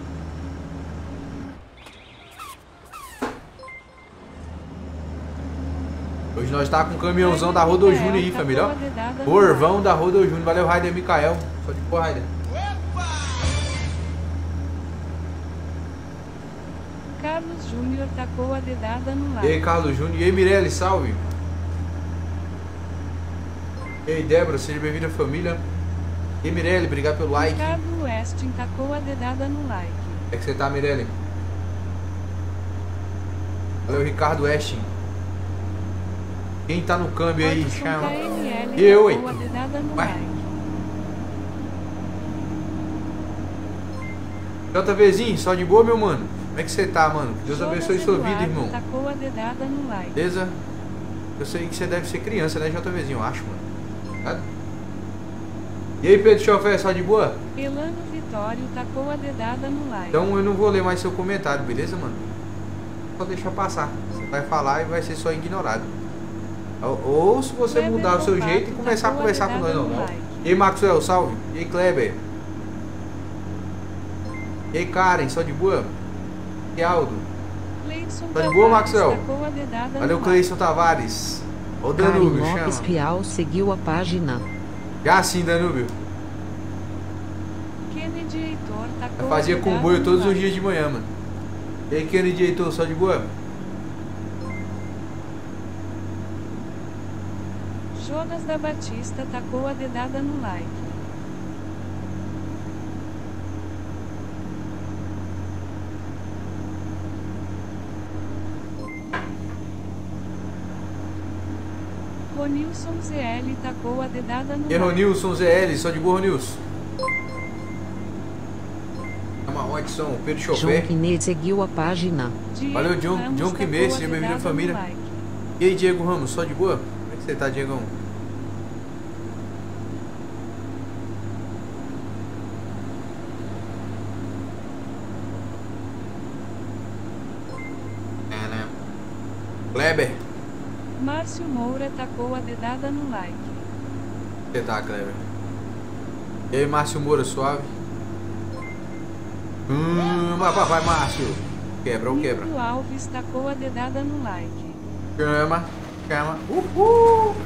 Hoje nós tá com o caminhãozão da Rodo Júnior aí, família, ó. O Orvão da Rodo Júnior. Valeu, Raider Micael. Só de boa, Raider. Carlos Júnior tacou a dedada no E like. aí, Carlos Júnior. E aí, Mirelle, salve. E aí, Débora, seja bem-vinda à família. E aí, Mirelle, obrigado pelo like. Ricardo Westin tacou a dedada no like. Como é que você tá, Mirelle? Valeu, Ricardo Westin. Quem tá no câmbio aí, Robson chama. K M L E eu, hein? tacou a dedada no Ué. like. JVzinho, só de boa, meu mano? Como é que você tá, mano? Que Deus Jonas abençoe sua vida, Eduardo irmão. tacou a dedada no like. Beleza? Eu sei que você deve ser criança, né, JVzinho? Eu acho, mano. Tá? E aí, Pedro Chofé, só de boa? Elano Vitório tacou a dedada no like. Então eu não vou ler mais seu comentário, beleza, mano? Só deixar passar. Você vai falar e vai ser só ignorado. Ou, ou se você Kleber mudar o seu Lobato jeito e começar a tacou a conversar com nós, dedada não. no não. like. E aí, Maxwell, salve. E aí, Kleber? E aí, Karen, só de boa? E aí, Aldo? Cleison Tá de boa, Tavares Maxwell? tacou a dedada Valeu, no Cleison Tavares. Ô, Karen Danúbio, Lopes chama. Real seguiu a página. Já sim, Danúbio. like. Kennedy Heitor tacou Eu a fazia dedada comboio no todos os like. dias de manhã, mano. E aí, Kennedy Heitor, só de boa? Jonas da Batista tacou a dedada no like. Ronilson Z L tacou a dedada no E aí, like. Ronilson Z L, só de boa, Ronilson? Chama Odson, Pedro João Chofé. Quinet seguiu a página. Diego Valeu, John- Ramos John tacou Quimet, a seja bem-vindo à dedada família. no like. E aí, Diego Ramos, só de boa? Como é que você tá, Diegão? É, né? Kleber, Márcio Moura tacou a dedada no like. como você tá, Kleber? E aí, Márcio Moura, suave? Hum, mas papai, Márcio. Quebra ou quebra? Nildo Alves tacou a dedada no like. Chama, chama. Uhul!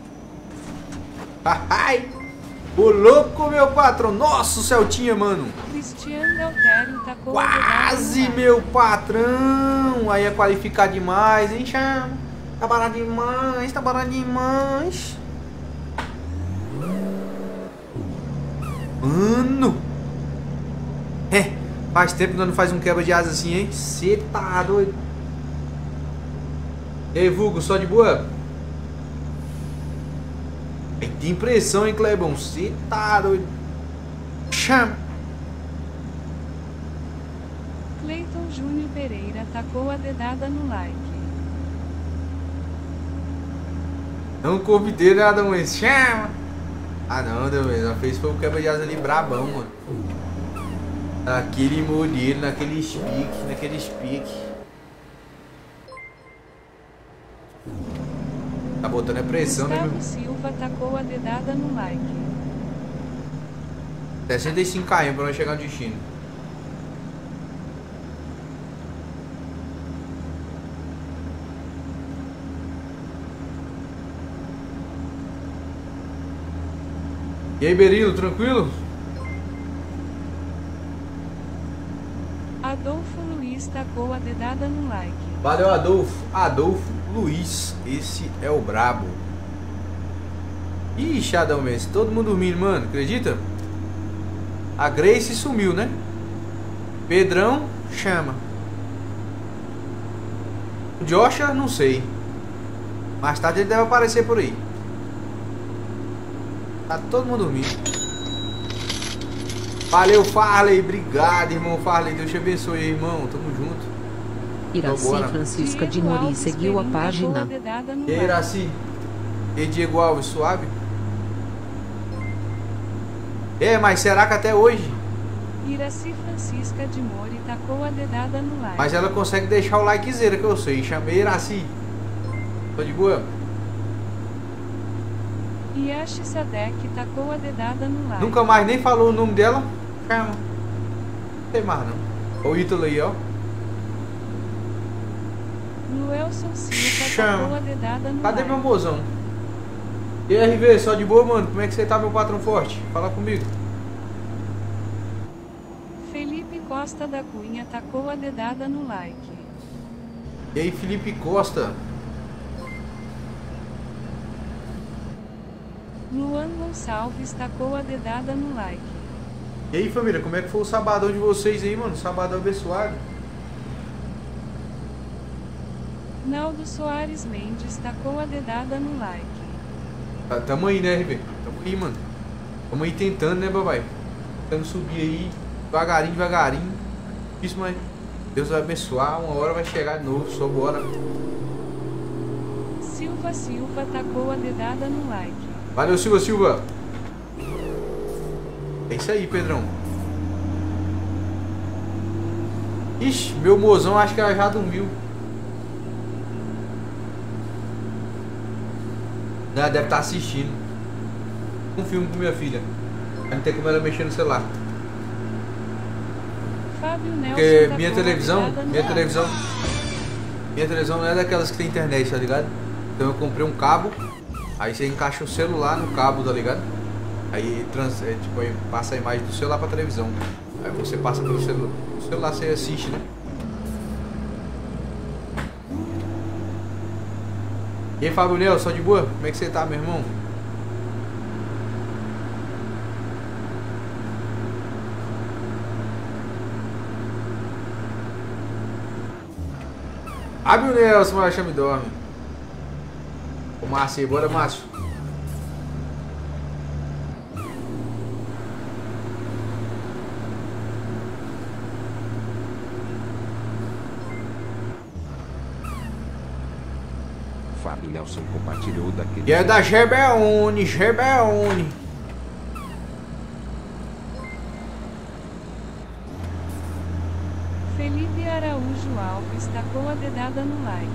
Ai! O louco, meu patrão! Nossa, o Celtinha, mano! Cristiano Deltério tacou a dedada no Quase, like. meu patrão! Aí é qualificar demais, hein, chama? Tá barato demais, tá barato demais. Mano! É, faz tempo que nós não faz um quebra de asa assim, hein? Cê tá doido. E aí, Vulgo, só de boa? Aí tem impressão, hein, Clebão? Cê tá doido. Chama! Cleiton Júnior Pereira tacou a dedada no like. Não convidei nada, mas chama! Ah não, Deus, ela fez foi o quebra de asa ali brabão, mano. Naquele modelo, naquele speak, naquele speak. Tá botando a pressão, né, Gustavo meu? Silva tacou a dedada no like. sessenta e cinco quilômetros pra nós chegar no destino. E aí, Berilo, tranquilo? Adolfo Luiz tacou a dedada no like. Valeu, Adolfo. Adolfo Luiz, esse é o brabo. Ixi, Adão Messi, todo mundo dormindo, mano, acredita? A Grace sumiu, né? Pedrão, chama. O Joshua, não sei. Mais tarde ele deve aparecer por aí. Tá todo mundo dormindo. Valeu, Farley, obrigado, irmão Farley, Deus te abençoe, irmão, tamo junto. Iraci Vambora. Francisca de Diego Mori Alves seguiu a Perim tacou página. dedada no E aí, like. Iraci? E aí, Diego Alves, suave? É, mas será que até hoje? Iraci Francisca de Mori tacou a dedada no like. Mas ela consegue deixar o likezeira que eu sei. Chamei Iraci. Tô de boa? Yashi Sadek tacou a dedada no like. Nunca mais nem falou o nome dela. Chama. Não tem mais não. Olha o Ítalo aí, ó. Luelson Silva Chama. tacou a dedada no Cadê like. meu mozão? E aí, R V, só de boa, mano? Como é que você tá, meu patrão forte? Fala comigo. Felipe Costa da Cunha tacou a dedada no like. E aí, Felipe Costa? Luan Gonçalves tacou a dedada no like. E aí, família, como é que foi o sabadão de vocês aí, mano? Sabadão abençoado. Naldo Soares Mendes tacou a dedada no like. Tá, tamo aí, né, R V? Tamo aí, mano. Tamo aí tentando, né, papai? Tentando subir aí, devagarinho, devagarinho. Isso, mas Deus vai abençoar, uma hora vai chegar de novo, só bora. Silva Silva tacou a dedada no like. Valeu, Silva Silva. É isso aí, Pedrão. Ixi, meu mozão acho que ela já dormiu. Ela deve estar assistindo um filme com minha filha. Não tem como ela mexer no celular. Fábio Nelson Porque tacou minha a televisão, dedada no minha like. televisão, minha televisão não é daquelas que tem internet, tá ligado? Então eu comprei um cabo, aí você encaixa o celular no cabo, tá ligado? Aí trans, é, tipo, aí passa a imagem do celular pra televisão. Aí você passa pelo celular, o celular você assiste, né? E aí, Fábio Nelson, só de boa? Como é que você tá, meu irmão? Abre o Nelson, mas chama e dorme. Ô Márcio, bora, Márcio. Fábio Nelson compartilhou daquele. E é da Gerbeone, Gerbeone. Felipe Araújo Alves tacou a dedada no like.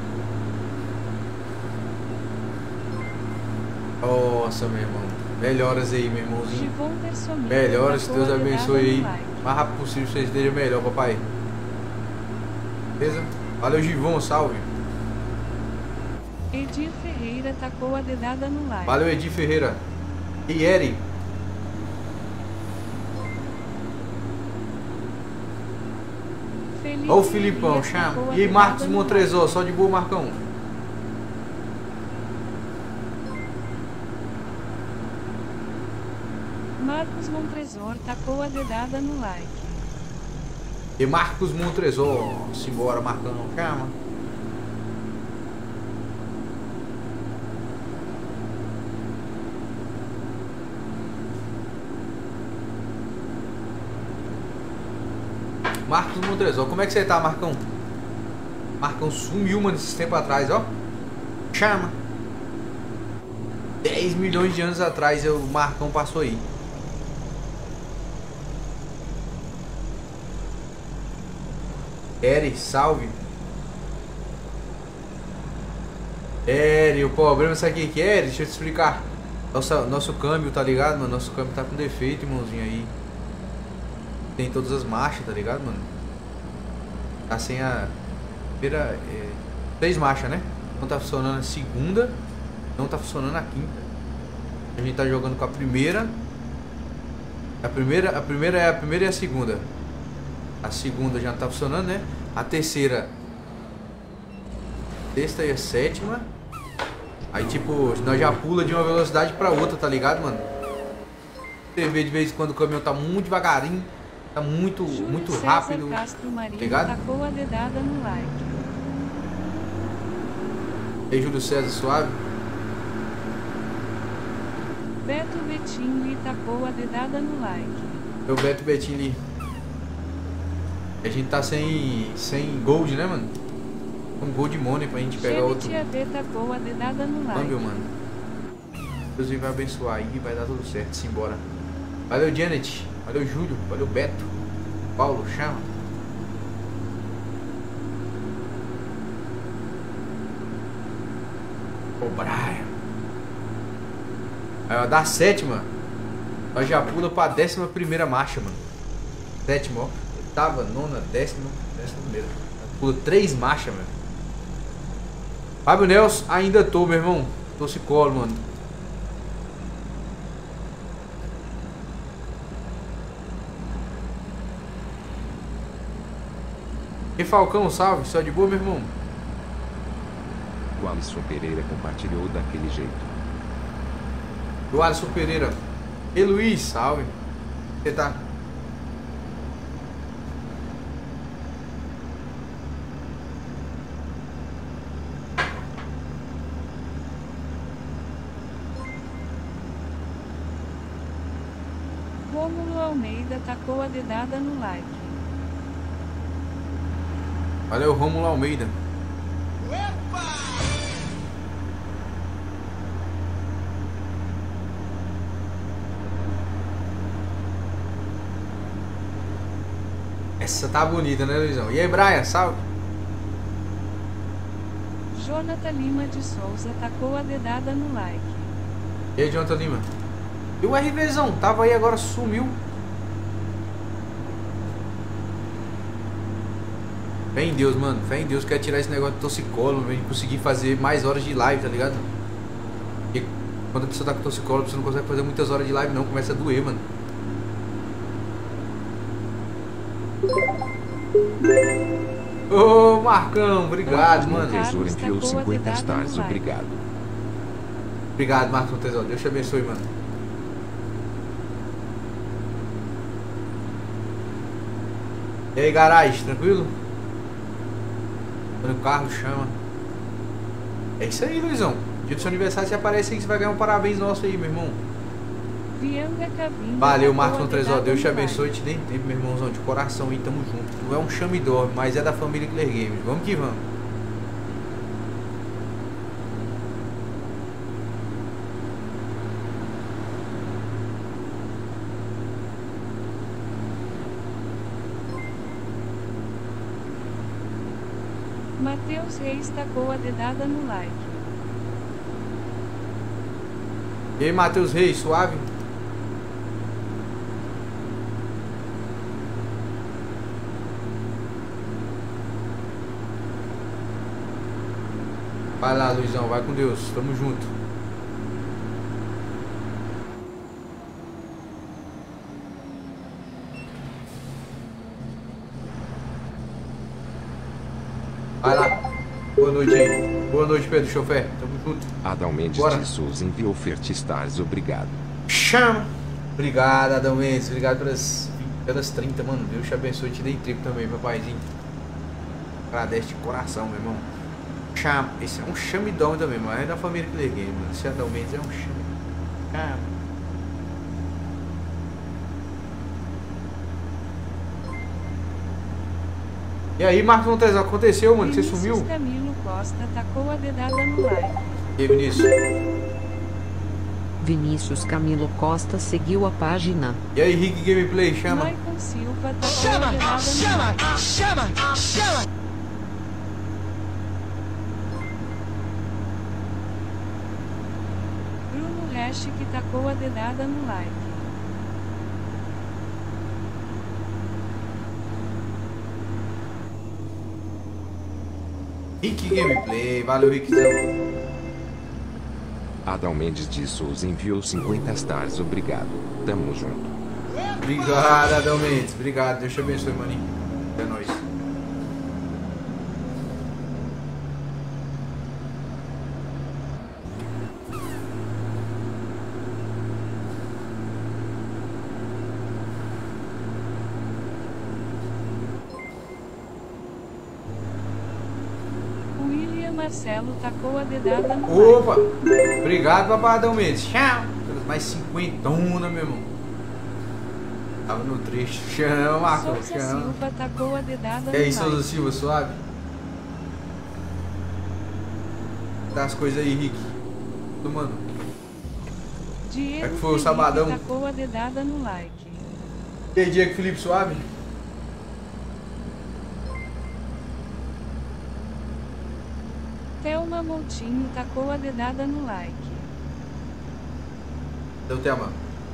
Nossa, meu irmão. Melhoras aí, meu irmãozinho. Givon Tersomino Melhoras, tacou Deus a dedada abençoe aí. no like. O mais rápido possível você esteja melhor, papai. Beleza? Valeu, Givon, salve. Edir Ferreira tacou a dedada no like. Valeu, Edir Ferreira. E Eri. Felipe Ó o Filipão, Elias chama. tacou a E aí, dedada Marcos no Montrezor, só de boa, Marcão. like. Marcos Montrezor tacou a dedada no like. E Marcos Montrezor. Simbora, Marcão, chama. Marcos Montrezor, como é que você tá, Marcão? Marcão sumiu, mano, esses tempos atrás, ó. Chama. dez milhões de anos atrás o Marcão passou aí. Eri, salve. Eri, o problema sabe o que é, Eri? Deixa eu te explicar. Nossa, nosso câmbio, tá ligado, mano? Nosso câmbio tá com defeito, irmãozinho aí. Tem todas as marchas, tá ligado, mano? Tá sem a primeira... É, três marchas, né? Não tá funcionando a segunda. Não tá funcionando a quinta. A gente tá jogando com a primeira. A primeira, a primeira é a primeira e a segunda. A segunda já não tá funcionando, né? A terceira, sexta e a sétima. Aí tipo, nós já pula de uma velocidade pra outra, tá ligado, mano? Você vê de vez em quando o caminhão tá muito devagarinho. Tá muito, Júlio muito César rápido. Castro Marinho Ligado? tacou a dedada no like. E Júlio César suave. Beto Betinho lhe tacou a dedada no like. Meu Beto Betinho ali. A gente tá sem, sem gold, né, mano? Um gold money pra gente pegar outro Tia B tacou a dedada no like. câmbio, mano. Deus vai abençoar aí e vai dar tudo certo. Simbora. Valeu, Janet. Valeu, Júlio. Valeu, Beto. Paulo, chama. Ô, Brian. Aí, ó, da sétima, nós já pula pra décima primeira marcha, mano. Sétima, ó. Oitava, nona, décima, décima primeira. Pula três marchas, mano. Fábio Nelson, ainda tô, meu irmão. Torcicolo, mano. E Falcão, salve. Só de boa, meu irmão. O Alisson Pereira compartilhou daquele jeito. Do Alisson Pereira. E Luiz, salve. Você tá? Rômulo Almeida tacou a dedada no like. Valeu, Rômulo Almeida. Essa tá bonita, né, Luizão? E aí, Brian, salve. Jonathan Lima de Souza tacou a dedada no like. E aí, Jonathan Lima? E o RVzão? Tava aí, agora sumiu. Fé em Deus, mano. Fé em Deus, quer tirar esse negócio de torcicolo, pra gente conseguir fazer mais horas de live, tá ligado? Porque quando a pessoa tá com torcicolo, você não consegue fazer muitas horas de live, não. Começa a doer, mano. Ô, Marcão, obrigado, mano. Tesouro enviou cinquenta stars, obrigado. Obrigado, Marcos Tesouro. Deus te abençoe, mano. E aí, garagem, tranquilo? Quando o carro chama. É isso aí, Luizão. Dia do seu aniversário, você aparece aí que você vai ganhar um parabéns nosso aí, meu irmão. Vianga Cavinha. Valeu, Marcos Tesouro. Deus te abençoe e te dê tempo, meu irmãozão. De coração aí, tamo junto. Tu é um chame e dorme, mas é da família Clear Games. Vamos que vamos. Matheus Reis tacou a dedada no like. E aí, Matheus Reis, suave? Vai lá, Luizão, vai com Deus, tamo junto. Vai lá. Boa noite aí. Boa noite, Pedro Chofé. Tamo junto. Adão Mendes Bora. de Souza enviou Fertistars, obrigado. Chama. Obrigado, Adão Mendes. Obrigado pelas, pelas trinta, mano. Deus te abençoe e te dê tempo também, papaizinho. Agradece de coração, meu irmão. Chama. Esse é um chamidão também, mas é da família Clear Game, mano. Esse Adão Mendes é um chame. Chama. E aí, Marcos Montes, aconteceu, mano? Você Vinícius sumiu? Camilo Costa tacou a dedada no like. E aí, Vinícius? Vinícius Camilo Costa seguiu a página. E aí, Rick Gameplay, chama. Maicon Silva tá chama, chama, chama, chama. Bruno Hash que tacou a dedada no like. Rick Gameplay, valeu, Rickzão. Adão Mendes de Souza enviou cinquenta stars, obrigado. Tamo junto. Obrigado, Adão Mendes. Obrigado. Deus te abençoe, maninho. É nóis. Marcelo tacou a dedada no Opa! Like. Obrigado, papai Adão Mendes. Tchau! Mais cinquentona, meu irmão. Tava no trecho. Chama, Marcos. Souza Silva tacou a dedada E aí, no Souza like. Silva, suave? Dá as coisas aí, Rick. Tudo, mano. Diego É que foi o Felipe sabadão. tacou a dedada no like. E aí, Diego Felipe, suave? Thelma Moutinho tacou a dedada no like. Deu, Thelma.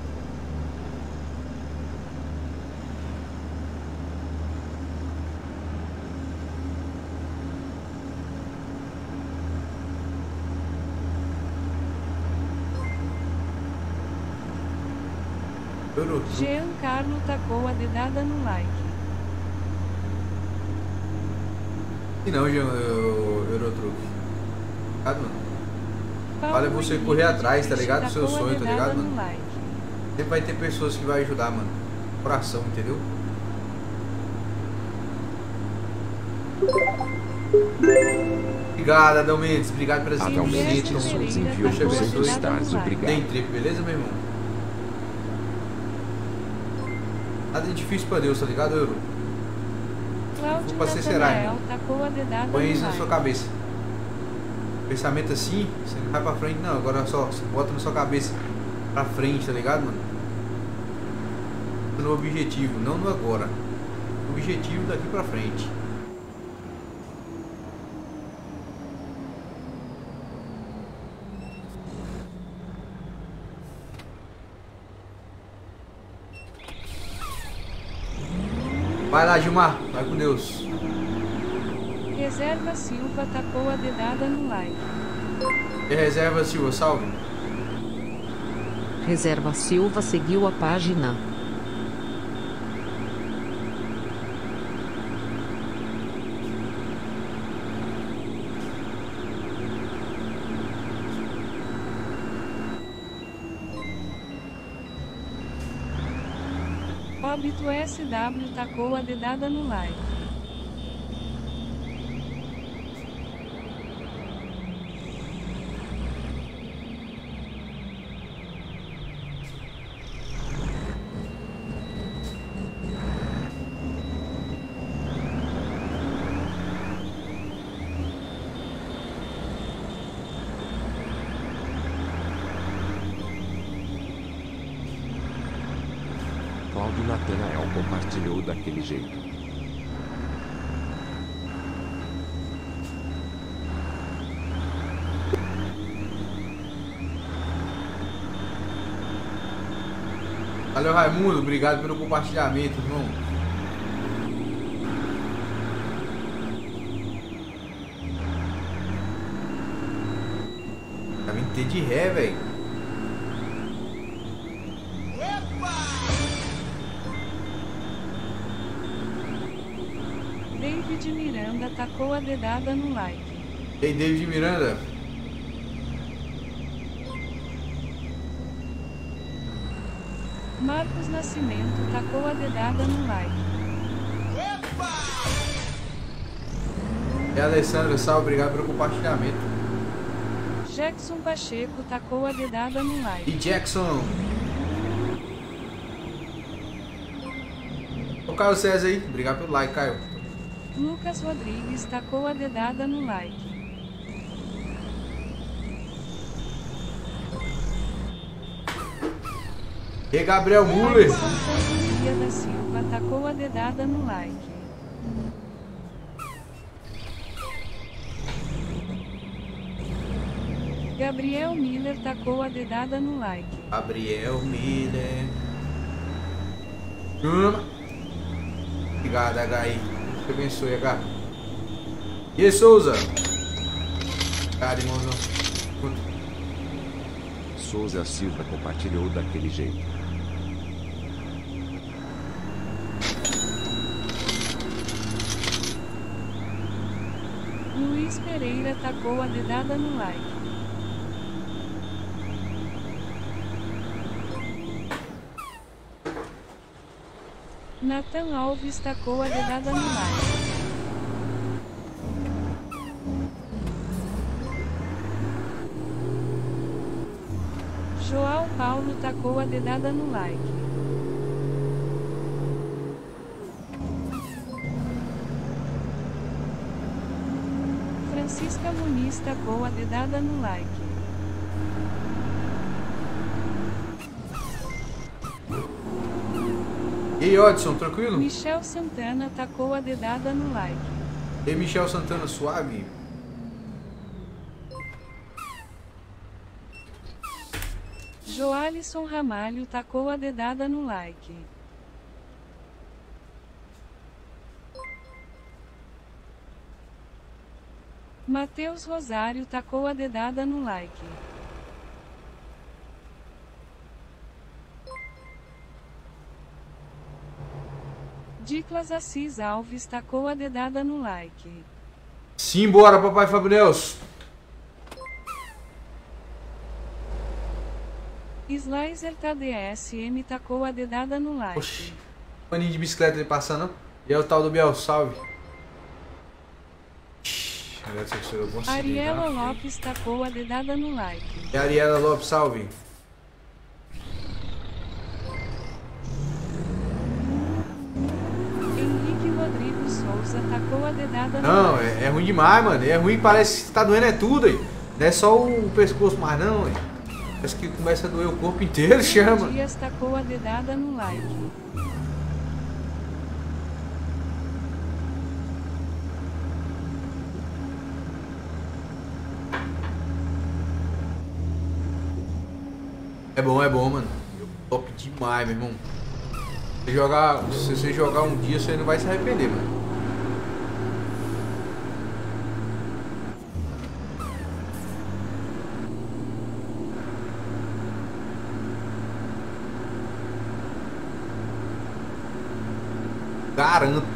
Jean Carlo tacou a dedada no like. E não, Jean, eu, Eurotruque. Tá ligado, mano? Paulo Vale você Henrique correr atrás, tá de ligado? Do seu tacou a sonho, tá dedada ligado, no mano? like. Sempre vai ter pessoas que vai ajudar, mano. Coração, entendeu? Obrigado, Adão Mendes. Obrigado pelas Adão Mendes de Souza enviou duzentos stars, obrigado. Tem trip, beleza, meu irmão? Nada de difícil pra Deus, tá ligado, Euro? Cláudio pra ser Natanael será, tacou a dedada Põe no isso na like. sua cabeça. Pensamento assim, você não vai pra frente não. Agora só, você bota na sua cabeça pra frente, tá ligado, mano? No objetivo, não no agora. Objetivo daqui pra frente. Vai lá, Gilmar. Vai com Deus. Reserva Silva tacou a dedada no like. E reserva, Silva, salve. Reserva Silva seguiu a página. Óbito S W tacou a dedada no like. Cláudio Natanael compartilhou daquele jeito. Valeu, Raimundo. Obrigado pelo compartilhamento, irmão. Tá vindo ter de ré, velho. David Miranda tacou a dedada no like. Ei, David Miranda. Marcos Nascimento tacou a dedada no like. E a Alessandra, salve. Obrigado pelo compartilhamento. Jackson Pacheco tacou a dedada no like. E Jackson. O Caio César aí. Obrigado pelo like, Caio. Lucas Rodrigues tacou a dedada no like. E Gabriel Muller. Maria da Silva tacou a dedada no like. Gabriel Miller tacou a dedada no like. Gabriel Miller. Chama. Obrigado, H I. Deus te abençoe, H. E aí, Souza? Obrigado, irmãozão. Souza Silva compartilhou daquele jeito. Luiz Pereira tacou a dedada no like. Nathan Alves tacou a dedada no like. João Paulo tacou a dedada no like. Francisca Muniz tacou a dedada no like. E aí, Odson, tranquilo? Michel Santana tacou a dedada no like. E aí, Michel Santana, suave? Joalisson Ramalho tacou a dedada no like. Matheus Rosário tacou a dedada no like. Diclas Assis Alves tacou a dedada no like. Simbora, papai Fábio Nelson. Slicer T D S M tacou a dedada no like. Oxi. Paninho de bicicleta ele passando. E é o tal do Biel, salve. Ariela Lopes tacou a dedada no like. E a Ariela Lopes, salve. Henrique Rodrigo Souza tacou a dedada no Não, like. é, é ruim demais, mano. É ruim, parece que tá doendo é tudo aí. Não é só o pescoço, mas não, aí. Parece que começa a doer o corpo inteiro, chama. Dias tacou a dedada no like. É bom, é bom, mano. Top demais, meu irmão. Se, jogar, se você jogar um dia, você não vai se arrepender, mano. Garanto.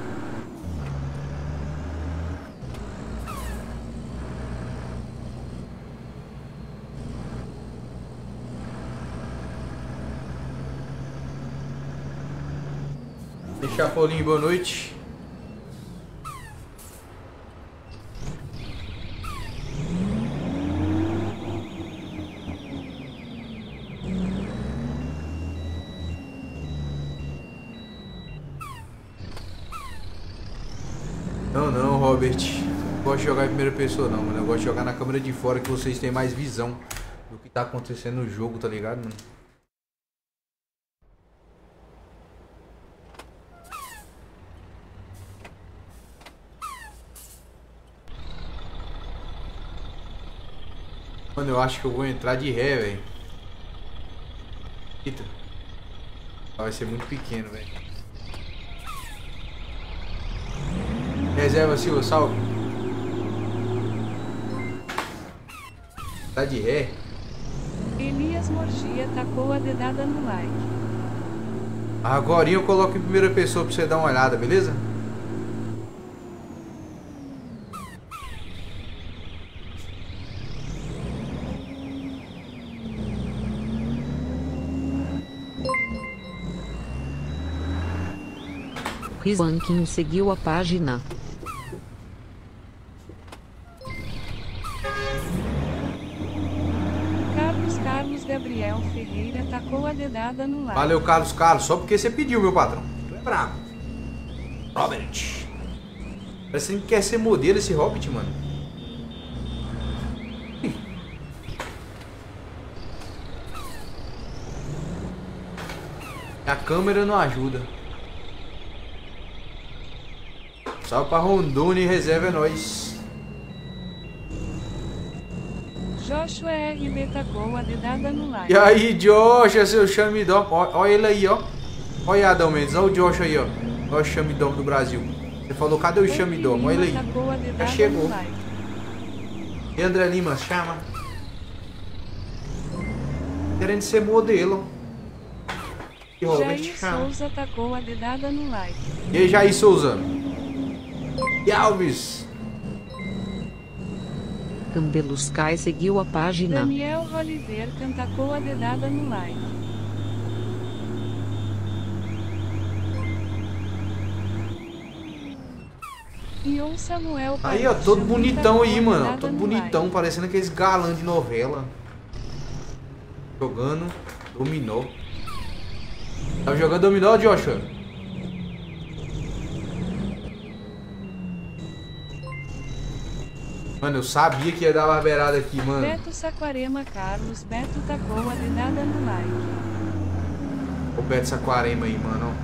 Chapolinho, boa noite. Não, não, Robert. Não gosto de jogar em primeira pessoa, não, mano. Eu gosto de jogar na câmera de fora, que vocês têm mais visão do que tá acontecendo no jogo, tá ligado, mano? Mano, eu acho que eu vou entrar de ré, velho. Eita. Vai ser muito pequeno, velho. Reserva, Silva, salve. Tá de ré. Elias Morgia tacou a dedada no like. Agora eu coloco em primeira pessoa pra você dar uma olhada, beleza? Rizanquinho seguiu a página. Carlos Carlos Gabriel Ferreira tacou a dedada no like. Valeu, Carlos Carlos. Só porque você pediu, meu patrão. Tu é brabo. Robert. Parece que quer ser modelo esse Hobbit, mano. A câmera não ajuda. Salve pra Rondônia e reserva é nóis. Joshua R B tacou a dedada no like. E aí, Joshua, seu chamidão. Ó, ó ele aí, ó. Olha Adão Mendes, olha o Joshua aí, ó. Olha o chamidão do Brasil. Você falou, cadê o chamidão? Olha ele aí. Já chegou. E André Lima, chama. Querendo ser modelo. E Robert, Jair chama. Souza tacou a dedada no like. E aí, Jair Souza. E Alves. Cambeluscai seguiu a página. Daniel Oliver tacou a dedada no like. Ion Samuel Aí, ó, todo bonitão aí, mano. Todo bonitão, parecendo aqueles galãs de novela. Jogando dominó. Tava jogando dominó, Joshua? Mano, eu sabia que ia dar barbeirada aqui, mano. Beto Saquarema Carlos Beto tacou a dedada no like. O Beto Saquarema aí, mano.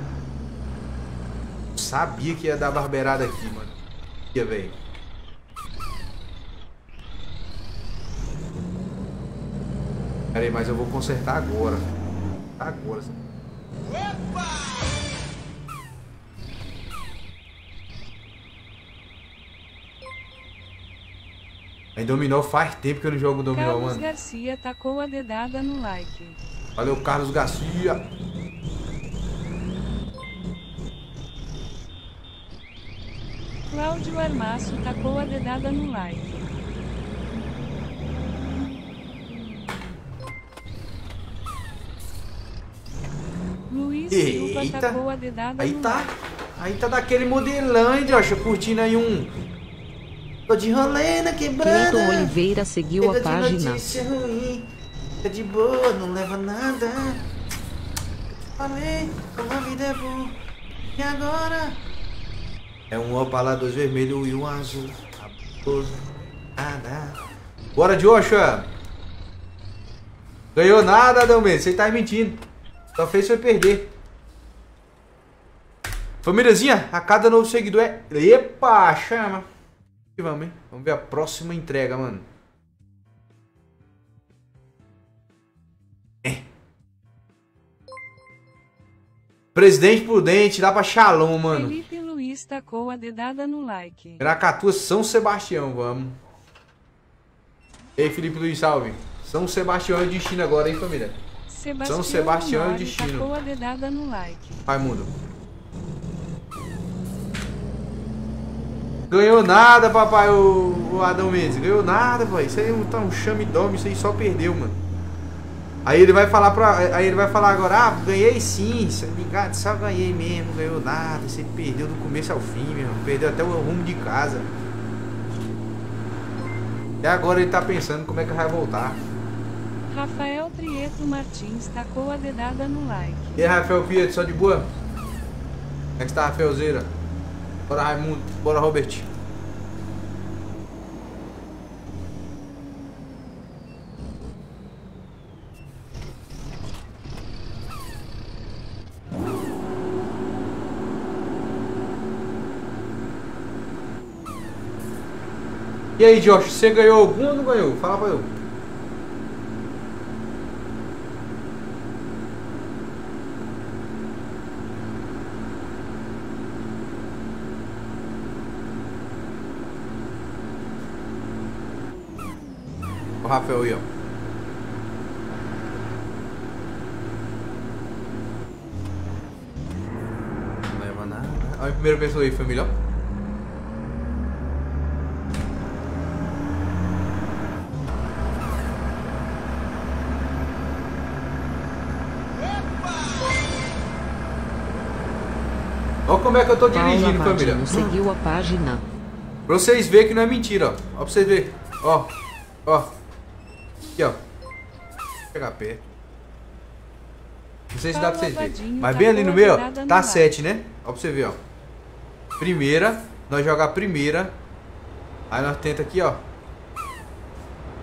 Eu sabia que ia dar barbeirada aqui, mano. Ia, velho. Pera aí, mas eu vou consertar agora. Agora. Aí dominó faz tempo que eu não jogo dominó, Carlos mano. Garcia tacou a dedada no like. Valeu, Carlos Garcia. Cláudio Armaço tacou a dedada no like. Luiz Silva Eita. tacou a dedada Aí no tá. like. Aí tá daquele modelão, hein, Joshua? Curtindo aí um. Tô de rolê na quebrada. Cleiton Oliveira seguiu a Chega de página. notícia ruim. Fica de boa, não leva nada. Falei, como a vida é boa. E agora? É um Opala dois vermelho e um azul. Raposo. Nada. Bora, Joshua. Ganhou nada, Adão Mendes. Você tá mentindo. Só fez foi perder. Famíliazinha, a cada novo seguidor é... Epa, chama. E vamos, hein? Vamos ver a próxima entrega, mano. É. Presidente Prudente, dá pra Shalom, mano. Felipe Luiz tacou a dedada no like. Piracatu, São Sebastião, vamos. Ei, Felipe Luiz, salve. São Sebastião é o destino agora, hein, família? Sebastião São Sebastião é o Honório destino. tacou a dedada no like. Raimundo. Ganhou nada, papai, o, o Adão Mendes. Ganhou nada, pai. Isso aí tá um chame-dome, isso aí só perdeu, mano. Aí ele vai falar pra. Aí ele vai falar agora, ah, ganhei sim, ligado, só ganhei mesmo, ganhou nada. Você perdeu do começo ao fim, meu irmão. Perdeu até o rumo de casa. Até agora ele tá pensando como é que vai voltar. Rafael Prieto Martins tacou a dedada no like. E aí, Rafael Pietro, só de boa? Como é que está, Rafaelzeira? Bora, Raimundo. Bora, Robert. E aí, Josh, você ganhou algum ou não ganhou? Fala pra eu. O Rafael aí, ó. Não leva nada. Olha a primeira pessoa aí, família, ó. Olha como é que eu tô dirigindo, Paula família. Martins seguiu a página. Pra vocês verem que não é mentira, ó. Ó pra vocês verem. Ó. Ó. Aqui, ó. Vou pegar perto. Não sei se dá pra vocês verem. Mas bem ali no meio, ó. Tá sete, né? Ó pra você ver, ó. Primeira. Nós jogar a primeira. Aí nós tenta aqui, ó.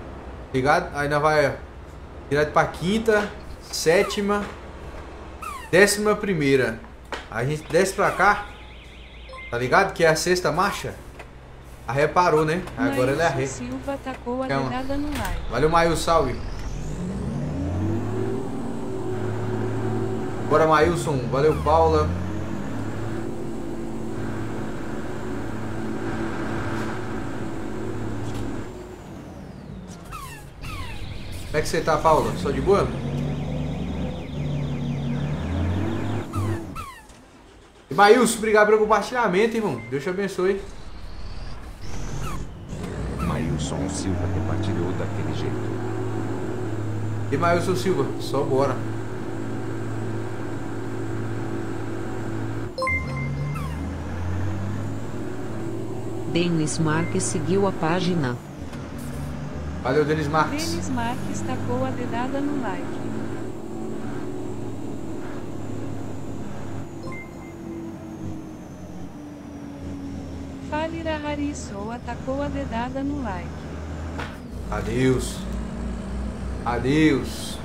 Ligado? Aí nós vai, ó. Direto pra quinta. Sétima. Décima primeira. A gente desce pra cá. Tá ligado? Que é a sexta marcha. A ré parou, né? Agora ela é a ré. Silva tacou a Calma. dedada no like. Valeu, Maíl, salve. Bora, Maílson. Valeu, Paula. Como é que você tá, Paula? Só de boa? E Maílson, obrigado pelo compartilhamento, irmão. Deus te abençoe. Maílson Silva compartilhou daquele jeito. E Maílson Silva, só bora. Denis Marques seguiu a página. Valeu, Denis Marques. Denis Marques tacou a dedada no like. Falira Harissou atacou a dedada no like. Adeus. Adeus.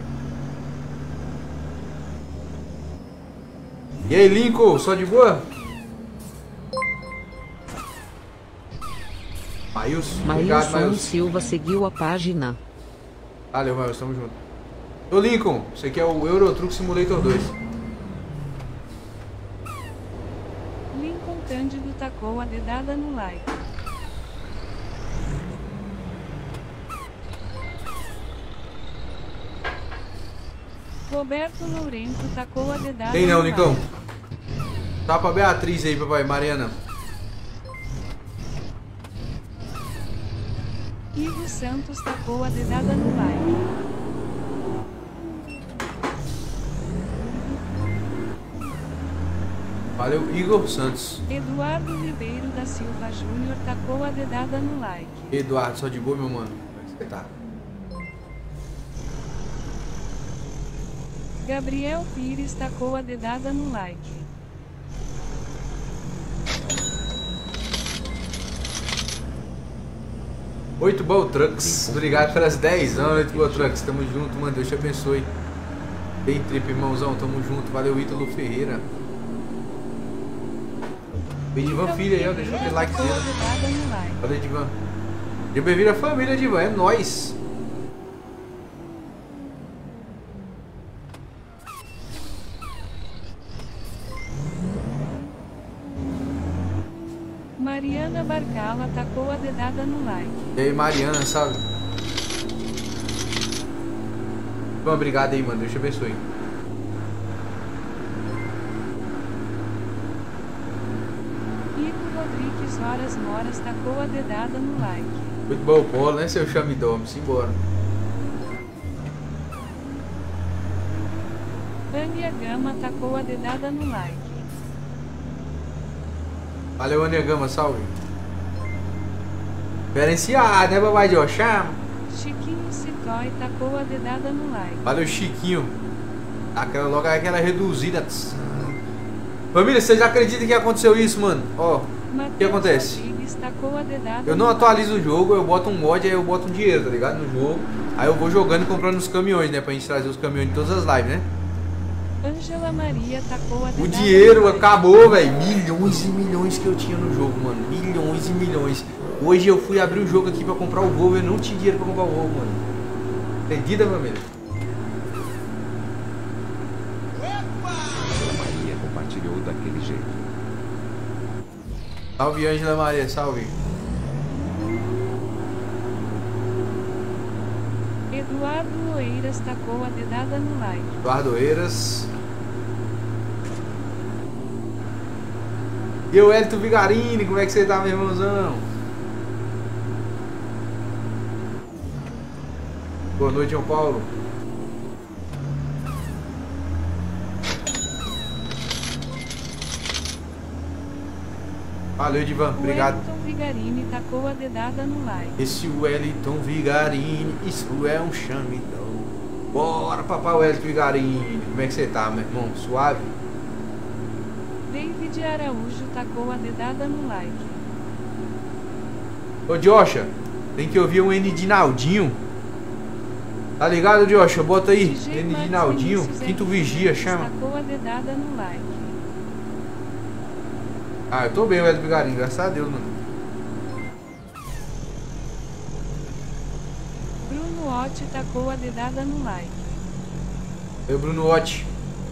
E aí, Lincoln, só de boa? Maílson, obrigado, Maílson Maílson. Silva seguiu a página. Valeu, Maílson, tamo junto. Ô, Lincoln, esse aqui é o Euro Truck Simulator dois. Lincoln Cândido tacou a dedada no like. Roberto Lourenço tacou a dedada Tem não, no Lincoln. like. Tá pra Beatriz aí, papai, Mariana. Ivo Santos tacou a dedada no like. Valeu, Igor Santos. Eduardo Ribeiro da Silva Júnior tacou a dedada no like. Eduardo, só de boa, meu mano. Como é que você tá? Gabriel Pires tacou a dedada no like. Oito Ball Trucks. Obrigado pelas dez anos, oito Ball Trucks. Tamo junto, mano. Deus te abençoe. Bem trip, irmãozão. Tamo junto. Valeu, Ítalo Ferreira. Bem, Divan Filho aí, ó. Deixa eu ver like Tacou a dele. dedada no like. Valeu, Divan. E bem-vindo à família, Divan. É nóis. Mariana Barcala tacou a dedada no like. E aí, Mariana, sabe? Bom, obrigado aí, mano. Deus te abençoe. Ivo Rodrigues Horas Moras tacou a dedada no like. Muito bom, Polo, né, seu chame dome? Simbora. Ania Gama tacou a dedada no like. Valeu, Ania Gama, salve. Diferenciado, né, papai de Oxam? Chiquinho Citói tacou a dedada no like. Valeu, Chiquinho. Aquela logo é aquela reduzida. Tss. Família, vocês acreditam que aconteceu isso, mano? Ó, Mateus que acontece? Rodrigues tacou a dedada eu no não like. atualizo o jogo, eu boto um mod, aí eu boto um dinheiro, tá ligado? No jogo. Aí eu vou jogando e comprando os caminhões, né? Pra gente trazer os caminhões de todas as lives, né? Ângela Maria tacou a dedada O dinheiro no like. acabou, velho. Milhões e milhões que eu tinha no jogo, mano. Milhões e milhões. Hoje eu fui abrir o jogo aqui pra comprar o Volvo. Eu não tinha dinheiro pra comprar o Volvo, mano. Entendida, família? Angela Maria compartilhou daquele jeito. Salve, Ângela Maria, salve. Eduardo Oeiras tacou a dedada no like. Eduardo Eiras. E o Elton Vigarini, como é que você tá, meu irmãozão? Boa noite, João Paulo. Valeu, Divan, obrigado. Wellington Vigarini tacou a dedada no like. Esse Wellington Vigarini, isso é um chamidão. Bora, papai Wellington Vigarini. Como é que você tá, meu irmão? Suave? David Araújo tacou a dedada no like. Ô, Jocha, tem que ouvir um N de Naldinho. Tá ligado, Joshua? Bota aí. D J N de Max Naldinho. Vinícius Quinto R vigia, chama. Destacou a dedada no like. Ah, eu tô bem, velho, Bigarinho. Graças a Deus, mano. Bruno Ott tacou a dedada no like. Eu, Bruno Ott.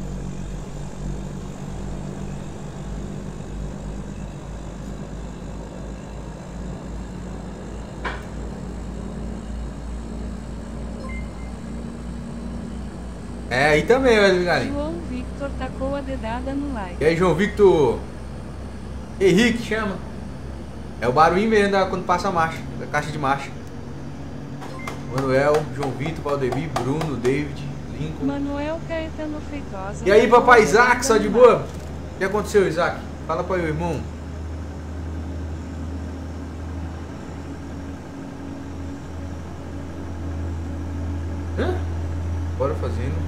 É, aí também, velho, Bigarinho. João Victor tacou a dedada no like. E aí, João Victor? Henrique, chama. É o barulho mesmo da, quando passa a marcha, da caixa de marcha. Manuel, João Vitor, Valdemir, Bruno, David, Lincoln. Manuel Caetano Feitosa. E aí, papai Isaac, só de boa? O que aconteceu, Isaac? Fala pra eu, irmão. Hã? Bora fazendo.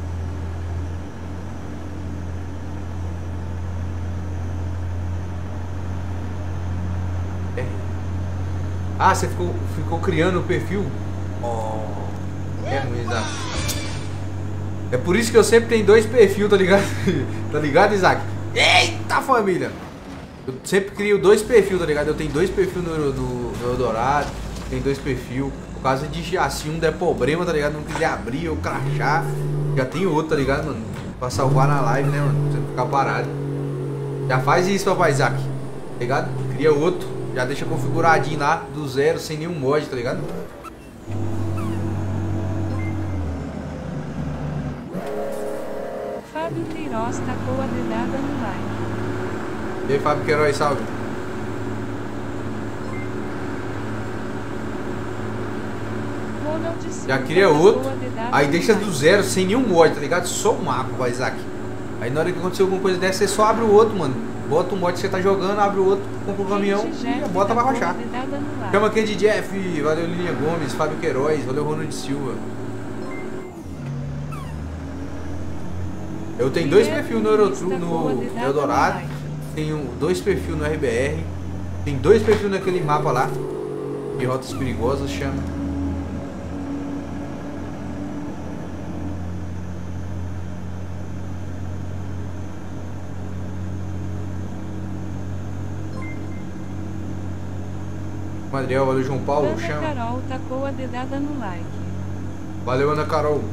É. Ah, você ficou, ficou criando o perfil? Oh, é ruim, Isaac. É por isso que eu sempre tenho dois perfis, tá ligado? Tá ligado, Isaac? Eita, família! Eu sempre crio dois perfis, tá ligado? Eu tenho dois perfis no, no, no Eldorado, tenho dois perfis. Por causa de assim, um der problema, tá ligado? Não quiser abrir ou crachar, já tem outro, tá ligado, mano? Pra salvar na live, né, mano? Pra você ficar parado. Já faz isso, papai Isaac. Tá ligado? Cria outro, já deixa configuradinho lá, do zero, sem nenhum mod, tá ligado? Fábio Queiroz tacou a dedada no like. E aí, Fábio Queiroz, salve. Ronald Silva Já cria tacou outro, a dedada aí no deixa like. do zero, sem nenhum mod, tá ligado? Só o mapa, vai, Isaac. Aí na hora que acontecer alguma coisa dessa, você só abre o outro, mano. Bota o mod que você tá jogando, abre o outro, compra o caminhão e bota pra baixar. Chama Candy Jeff, valeu Lilian Gomes, Fábio Queiroz, valeu Ronald Silva. Eu tenho dois perfis no Eurotru, no Eldorado, tenho dois perfis no R B R, tem dois perfis naquele mapa lá, de rotas perigosas, chama. Adriel, valeu João Paulo, Ana chama. Carol tacou a dedada no like. Valeu Ana Carol.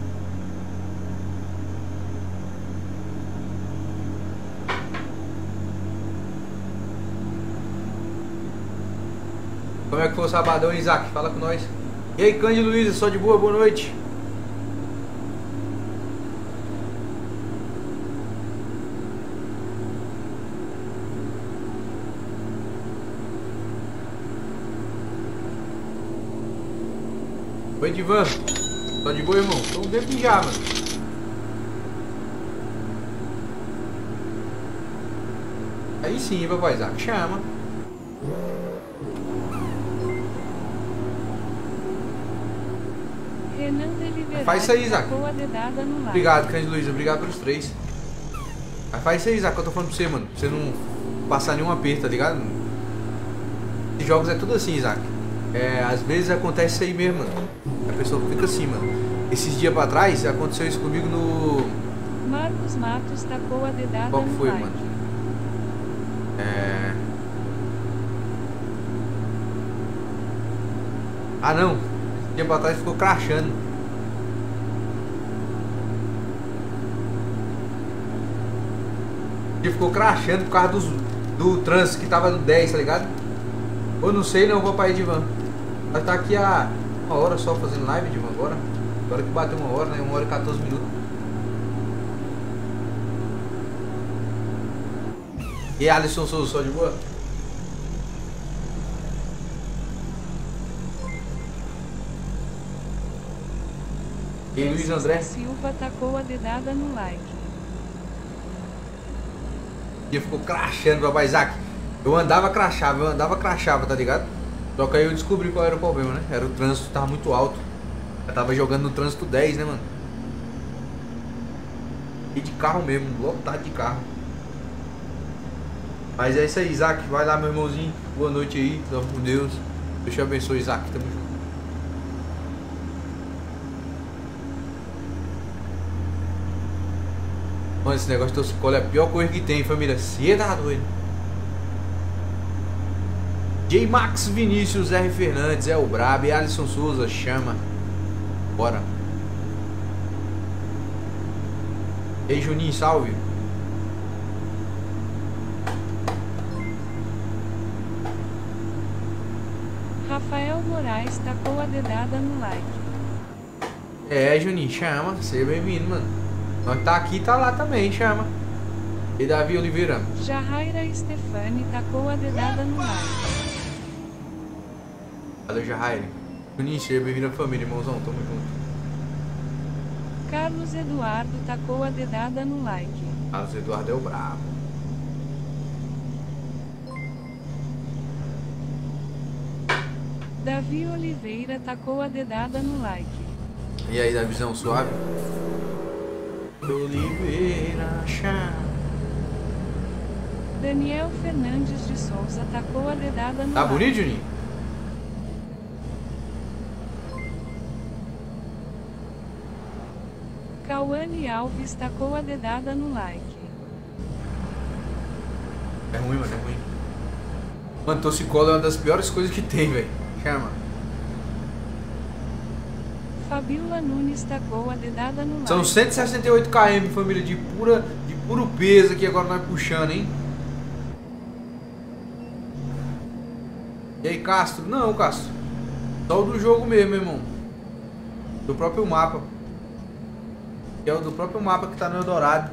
Como é que foi o sabadão, Isaac? Fala com nós. E aí, Cândido Luiz, só de boa, boa noite. Oi, Divan. Só de boa, irmão. Tô um tempo já, mano. Aí sim, papai Isaac, chama. Renan Deliberati Faz isso aí, Isaac. tacou a dedada no like. Obrigado, Cândido Luiz. Obrigado pelos três. Mas faz isso aí, Isaac, que eu tô falando pra você, mano. Pra você não passar nenhum aperto, tá ligado? Esses jogos é tudo assim, Isaac. É, às vezes acontece isso aí mesmo, mano. A pessoa fica assim, mano. Esses dias pra trás aconteceu isso comigo no... Marcos Matos tacou a dedada Qual que no foi, like. mano? É... Ah, não. Esse dia pra trás ficou crashando. Esse dia ficou crashando por causa dos, do trânsito que tava no dez, tá ligado? Eu não sei, não, vou pra Edivan. Nós tá aqui há uma hora só fazendo live, Edivan, agora. Agora que bateu uma hora, né? Uma hora e quatorze minutos. E Alisson Souza, só de boa? E Luiz André? Silva tacou a dedada no like. E ficou crashando, papai Isaac. Eu andava, crashava, eu andava, crashava, tá ligado? Só que aí eu descobri qual era o problema, né? Era o trânsito, tava muito alto. Eu tava jogando no trânsito dez, né, mano? E de carro mesmo, lotado de carro. Mas é isso aí, Isaac. Vai lá, meu irmãozinho. Boa noite aí, tamo com Deus. Deus te abençoe, Isaac. Tamo junto. Mano, esse negócio de torcicolo é a pior coisa que tem, família. Cê tá doido. J Max Vinícius, R Fernandes, é o brabo. E Alisson Souza, chama. Bora. E aí, Juninho, salve. Rafael Moraes tacou a dedada no like. É, Juninho, chama. Seja bem-vindo, mano. Nós tá aqui, tá lá também, chama. E Davi Oliveira. Jahaira Stefani tacou a dedada no like. Valeu, Jahaira. Juninho, seja bem-vindo à família, irmãozão. Tamo junto. Carlos Eduardo tacou a dedada no like. Carlos Eduardo é o brabo. Davi Oliveira tacou a dedada no like. E aí, Davizão, suave? Oliveira, chama. Daniel Fernandes de Souza tacou a dedada no Tá like. bonito, Juninho? Cauane Alves tacou a dedada no like. É ruim, mano, é ruim. Mano, torcicolo é uma das piores coisas que tem, velho. Chama. Fabiola Nunes tacou a dedada no like. São cento e sessenta e oito quilômetros, família, de, pura, de puro peso aqui agora nós puxando, hein? E aí, Castro? Não, Castro. Só o do jogo mesmo, irmão. Do próprio mapa. Que é o do próprio mapa que tá no Eldorado.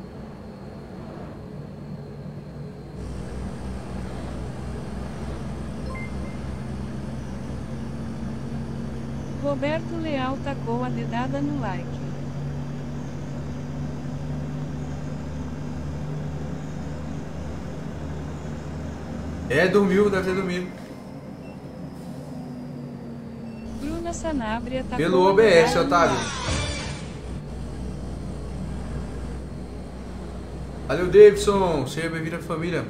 Roberto Leal tacou a dedada no like. É, dormiu, deve ter dormido. Bruna Sanabria tacou Pelo a O B S, dedada no Otávio. like. Valeu, Davidson. Seja bem-vindo à família.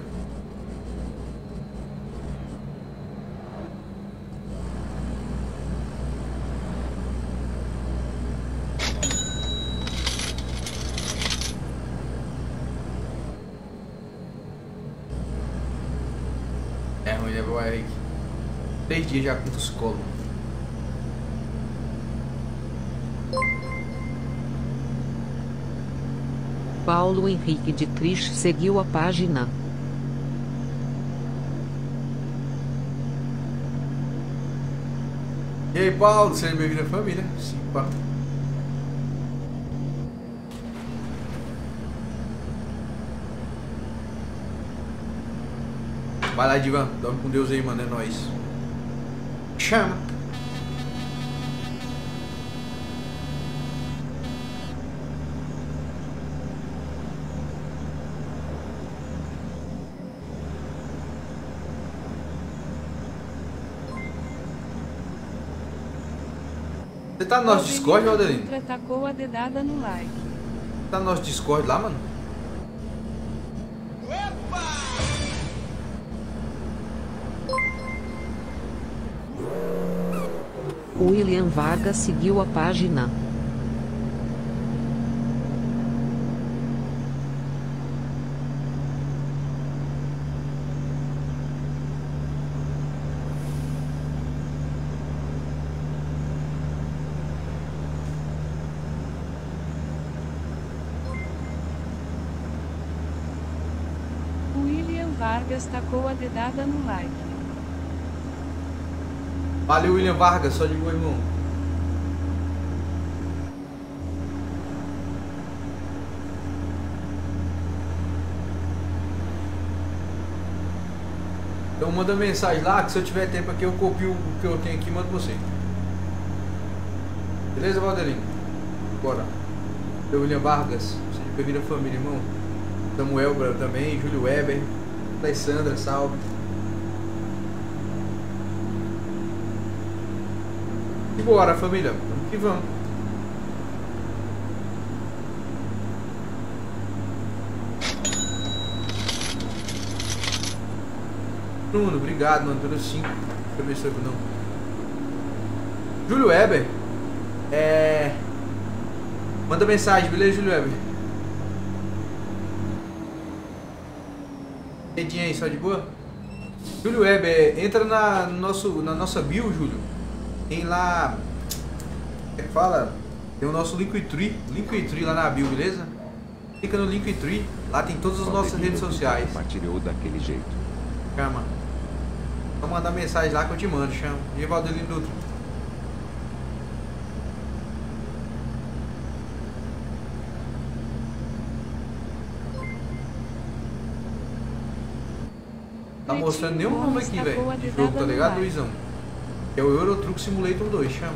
É ruim, né, meu Eric? Três dias já com psicólogo. Paulo Henrique de Cris seguiu a página. E aí, Paulo, seja bem-vindo à família. Sim, pá. Vai lá, Divan. Dorme com Deus aí, mano. É nóis. Chama. Você tá no nosso Discord, Valdelino? Dutra tacou a dedada no like. Tá no nosso Discord lá, mano? William Vargas seguiu a página. William Vargas tacou a dedada no like. Valeu, William Vargas. Só de boa, irmão. Então manda mensagem lá, que se eu tiver tempo aqui eu copio o que eu tenho aqui e mando pra você. Beleza, Valdelino? Bora. Eu, William Vargas. Seja bem-vindo à família, irmão. Samuel também, Júlio Weber, Alessandra, salve. E bora, família. Vamos que vamos. Bruno, obrigado, mano, pelos cinco. Deixa eu ver se eu não. Júlio Weber. É. Manda mensagem, beleza, Júlio Weber? Edinho aí, só de boa? Júlio Web, é, entra na, no nosso, na nossa bio, Júlio. Tem lá. É que fala? Tem o nosso Linktree. Linktree lá na bio, beleza? Clica no Linktree. Lá tem todas as nossas redes sociais. Compartilhou daquele jeito. Chama. Só mandar mensagem lá que eu te mando. Chama. Evaldo Dutra. Tá mostrando nenhum nome aqui, velho, de jogo, tá ligado, Luizão? É o Euro Truck Simulator dois, chama.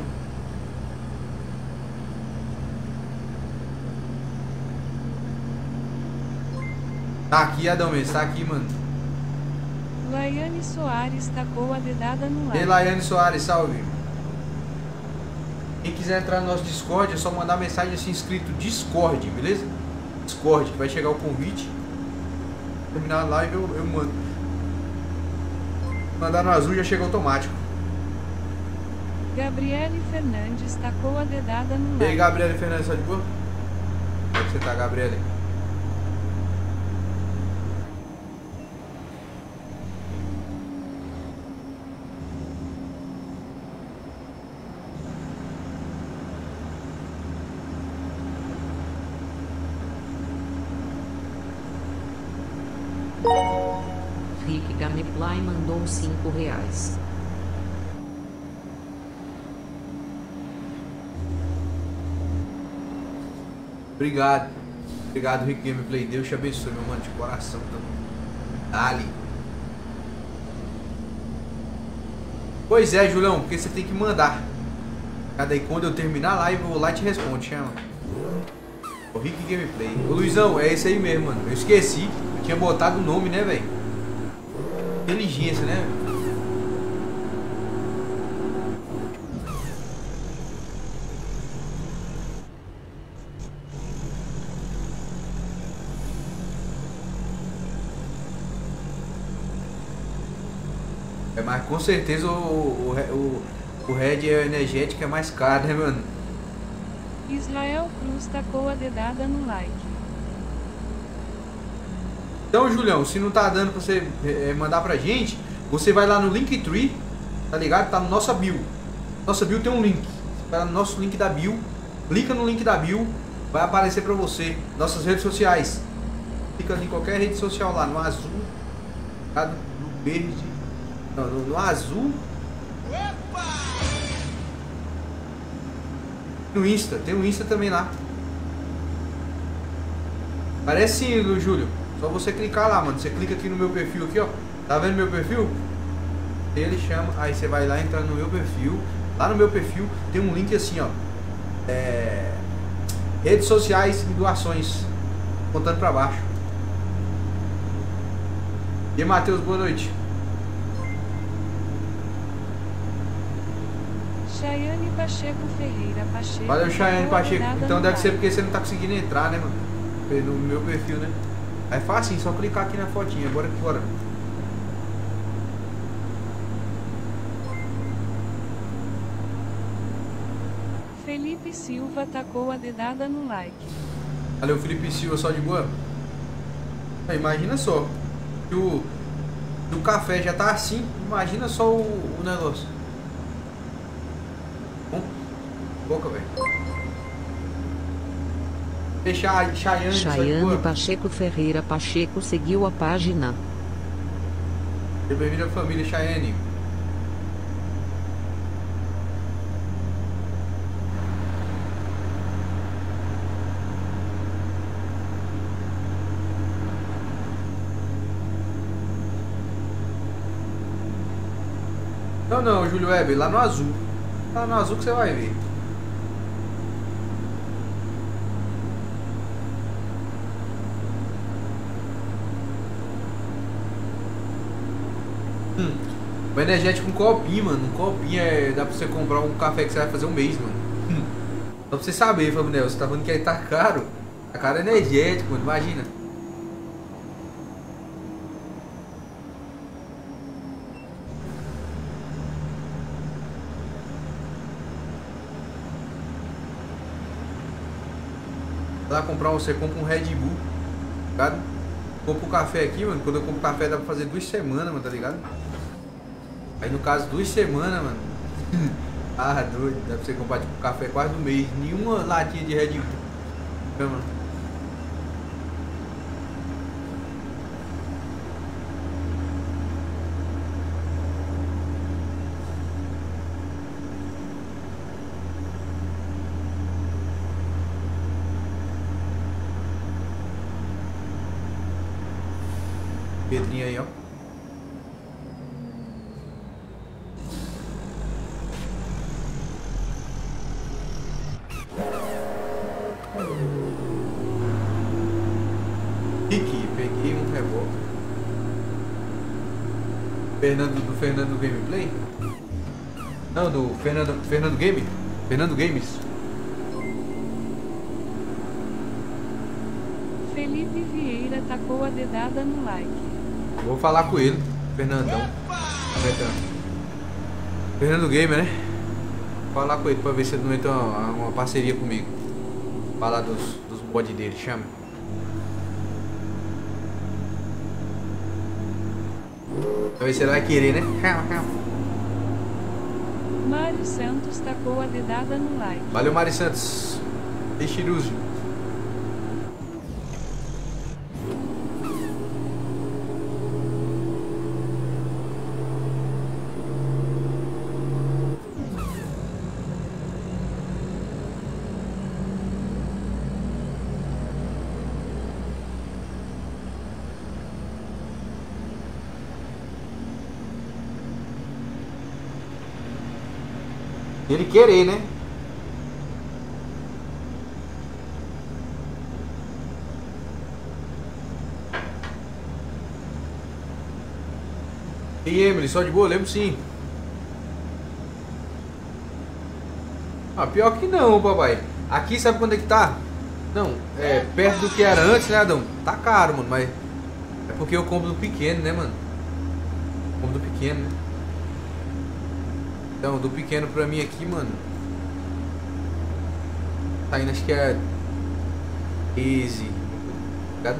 Tá aqui, Adão Mendes, tá aqui, mano. Laiane Soares tacou a dedada no like. E Laiane Soares, salve. Quem quiser entrar no nosso Discord, é só mandar mensagem assim, escrito Discord, beleza? Discord, que vai chegar o convite. Terminar a live, eu, eu mando. Mandar no azul já chega automático. Gabriele Fernandes tacou a dedada no like. E aí, Gabriele Fernandes, tá de boa? Como é que você tá, Gabriele? Rick Gameplay mandou cinco reais. Obrigado. Obrigado, Rick Gameplay. Deus te abençoe, meu mano, de coração também. Dali. Pois é, Julião, porque você tem que mandar. Cada aí quando eu terminar a live, eu vou lá e te respondo, chama. O Rick Gameplay. Ô Luizão, é esse aí mesmo, mano. Eu esqueci. Eu tinha botado o nome, né, velho? Inteligência, né? É, mas com certeza o, o, o, o Red energético é mais caro, né, mano? Israel Cruz tacou a dedada no like. Então, Julião, se não tá dando pra você é, mandar pra gente, você vai lá no Linktree, tá ligado? Tá no nossa bio. Nossa bio tem um link. Você vai lá no nosso link da bio, clica no link da bio, vai aparecer pra você nossas redes sociais. Clica em qualquer rede social lá, no azul, tá? No verde, não, no, no azul. No Insta, tem um Insta também lá. Parece sim, Júlio. Só você clicar lá, mano. Você clica aqui no meu perfil aqui, ó. Tá vendo meu perfil? Ele chama, aí você vai lá, entrar no meu perfil. Lá no meu perfil tem um link assim, ó. É... Redes sociais e doações. Contando pra baixo. E aí, Matheus, boa noite. Chayane Pacheco Ferreira Pacheco. Valeu, Chayane Pacheco. Então deve like. ser porque você não tá conseguindo entrar, né, mano? No meu perfil, né? É fácil, só clicar aqui na fotinha. Bora que bora. Felipe Silva tacou a dedada no like. Valeu, Felipe Silva, só de boa. Ah, imagina só. Que o, que o café já tá assim. Imagina só o, o negócio. Bom, boca, velho. Fechar, Chayane, Chayane Pacheco Ferreira Pacheco seguiu a página. Seja bem-vindo à família, Chayane. Não, não, Júlio Web, lá no azul. Lá no azul que você vai ver. Hum, o energético um copinho, mano. Um copinho é. Dá pra você comprar um café que você vai fazer um mês, mano. Hum. Só pra você saber, Fabinel. Você tá falando que aí tá caro. Tá caro energético, mano. Imagina. Lá comprar, você compra um Red Bull, ligado? Compro café aqui, mano. Quando eu compro café dá pra fazer duas semanas, mano, tá ligado? Aí no caso, duas semanas, mano. Ah, doido. Dá pra você comprar tipo café quase um mês. Nenhuma latinha de Red Bull. É, mano. Pedrinho aí, ó. Rick, peguei um revólver. Fernando do Fernando Gameplay? Não, do Fernando Fernando Game? Fernando Games. Felipe Vieira tacou a dedada no like. Vou falar com ele, Fernandão. Fernando Gamer, né? Vou falar com ele pra ver se ele não entra uma, uma parceria comigo. Falar dos, dos mods dele, chama. Pra ver se ele vai querer, né? Mário Santos tacou a dedada no like. Valeu, Mari Santos. E Chiruzi. Ele querer, né? E Emily, só de boa? Lembro sim. Ah, pior que não, papai. Aqui sabe quando é que tá? Não, é perto do que era antes, né, Adão? Tá caro, mano, mas é porque eu compro do pequeno, né, mano? Compro do pequeno, né? Então, do pequeno pra mim aqui, mano, tá indo, acho que é Easy, ligado?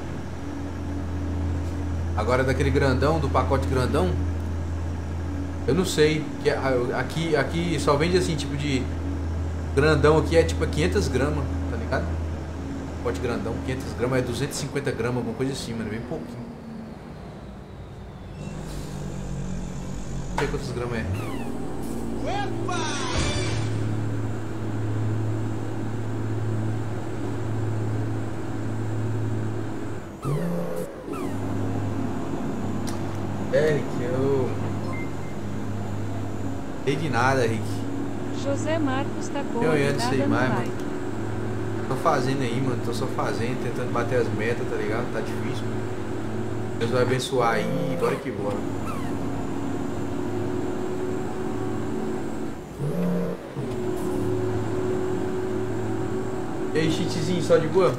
Agora daquele grandão, do pacote grandão, eu não sei, que aqui, aqui só vende assim, tipo de grandão aqui é tipo quinhentas gramas, tá ligado? Pacote grandão, quinhentas gramas é duzentos e cinquenta gramas, alguma coisa assim, mano, bem pouquinho. Não sei quantos gramas é. É, Rick, eu... Sei de nada, Rick. José Marcos tacou Eu a ainda dedada sei no mais, like. mano. Tô fazendo aí, mano. Tô só fazendo, tentando bater as metas, tá ligado? Tá difícil. Deus vai abençoar aí, bora que bora. E aí, cheatzinho, só de boa?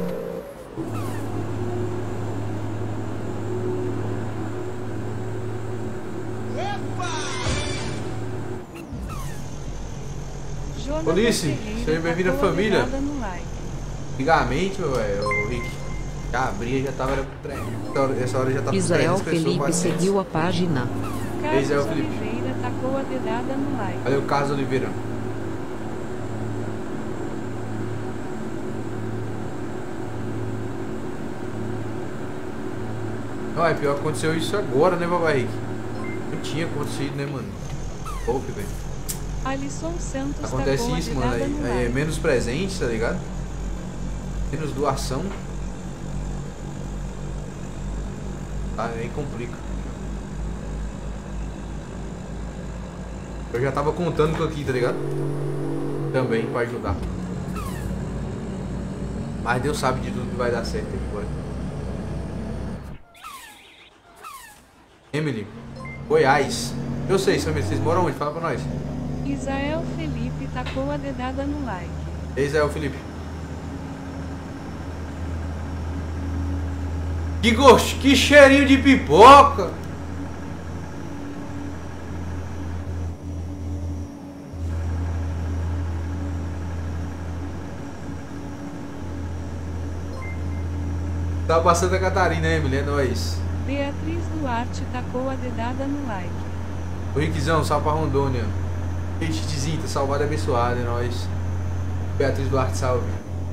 Police, seja bem-vindo à família. Antigamente, meu velho, o Rick já abria, já tava era pro trem. Essa hora já tava Israel Felipe seguiu a página. Carlos Israel Felipe. Oliveira tacou a dedada no like. Valeu, Carlos Oliveira. Não, é pior que aconteceu isso agora, né, papai Rick? Não tinha acontecido, né, mano? Pouco, velho. Alisson Santos Acontece tacou a isso, mano. dedada Aí, no aí é like. menos presente, tá ligado? Menos doação. Tá, aí complica. Eu já tava contando com aqui, tá ligado? Também pra ajudar. Mas Deus sabe de tudo que vai dar certo aqui agora. Emily, Goiás. Eu sei, Samir, vocês moram onde? Fala pra nós. Israel Felipe tacou a dedada no like. Esse é o Felipe. Que gosto, que cheirinho de pipoca. Tá pra Santa Catarina, hein, Emily? É nóis. Beatriz Duarte tacou a dedada no like. O Riquizão, salve pra Rondônia. Richidzinho, tá salvado e abençoado, é nóis. Beatriz Duarte, salve.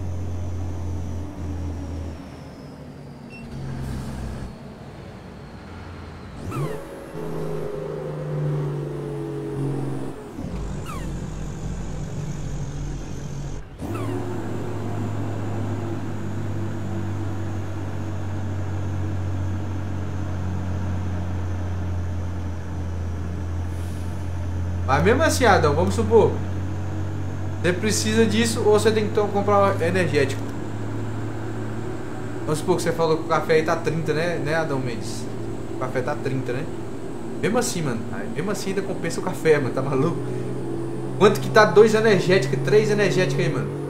Mas mesmo assim, Adão, vamos supor, você precisa disso ou você tem que comprar um energético. Vamos supor que você falou que o café aí tá trinta, né, né, Adão Mendes? O café tá trinta, né? Mesmo assim, mano, mesmo assim ainda compensa o café, mano, tá maluco? Quanto que tá dois energéticos, três energéticos aí, mano?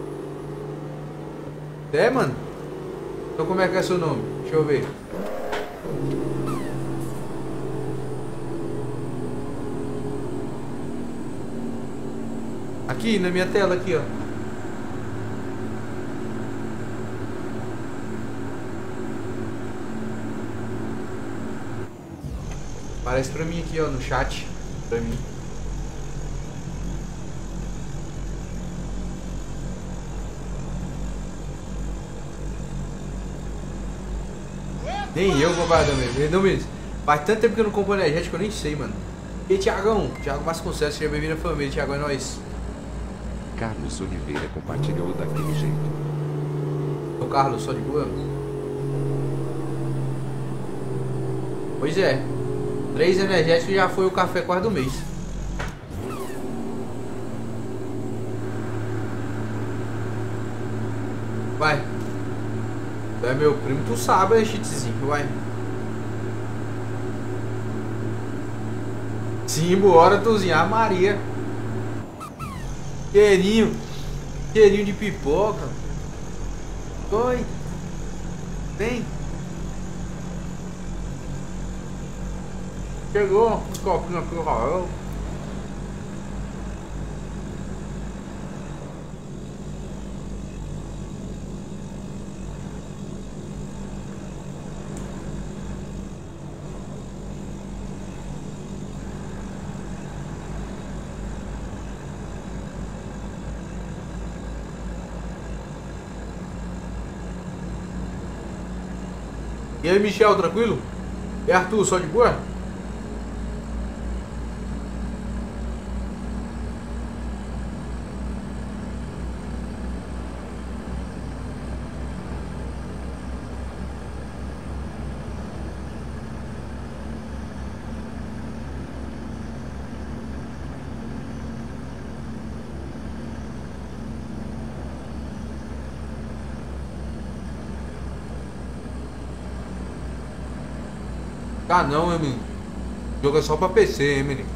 É, mano? Então como é que é seu nome? Deixa eu ver. Aqui na minha tela, aqui, ó. Aparece pra mim aqui, ó, no chat. Pra mim. Nem eu, compadre, mesmo. Não mesmo. Faz tanto tempo que eu não compro energético que eu nem sei, mano. E Thiagão? Thiago Vasconcelos, seja bem-vindo à família. Thiago, é nóis. Carlos Oliveira compartilhou daquele jeito. Ô Carlos, só de boa? Pois é. Três energéticos já foi o café quase do mês. Vai. Tu é meu primo, tu sabe, né, Chitzinho? Vai. Sim, bora, Tuzinho. A Maria. Cheirinho. Cheirinho de pipoca. Oi. Vem. Chegou. Um copinho aqui, Raul. E aí, Michel, tranquilo? E Arthur, só de boa? Ah não, Emily. O jogo é só pra P C, Emily.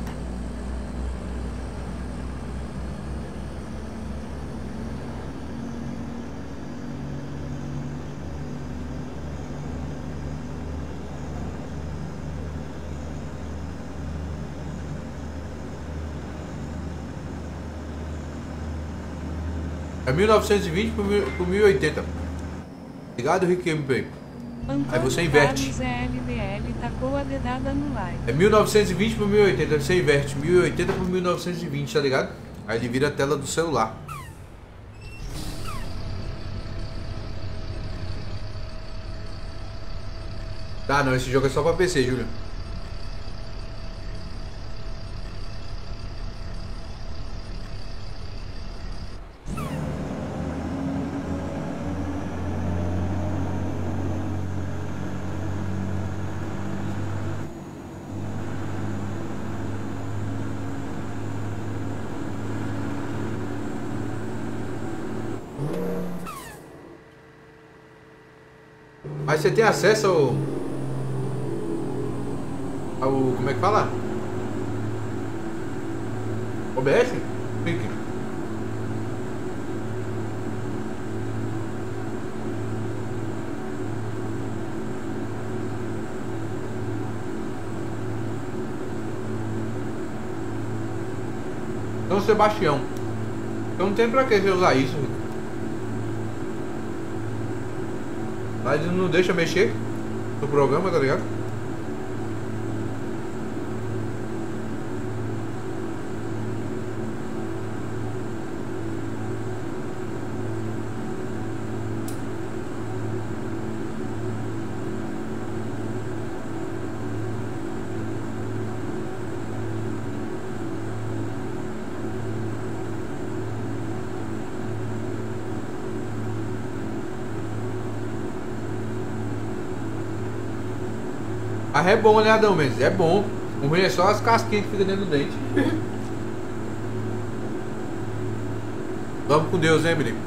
É mil novecentos e vinte por mil e oitenta. Obrigado, Rick M P. Aí você inverte. Tacou a dedada no like. É mil novecentos e vinte por mil e oitenta, você inverte mil e oitenta por mil novecentos e vinte, tá ligado? Aí ele vira a tela do celular. Tá, não, esse jogo é só pra P C, Júlio. Mas você tem acesso ao... ao... como é que fala? O B S? Fique. São Sebastião. Então não tem pra que você usar isso. Mas não deixa mexer no programa, tá ligado? Mas é bom, né, Adão Mendes? É bom. O ruim é só as casquinhas que ficam dentro do dente. Vamos com Deus, hein, menino?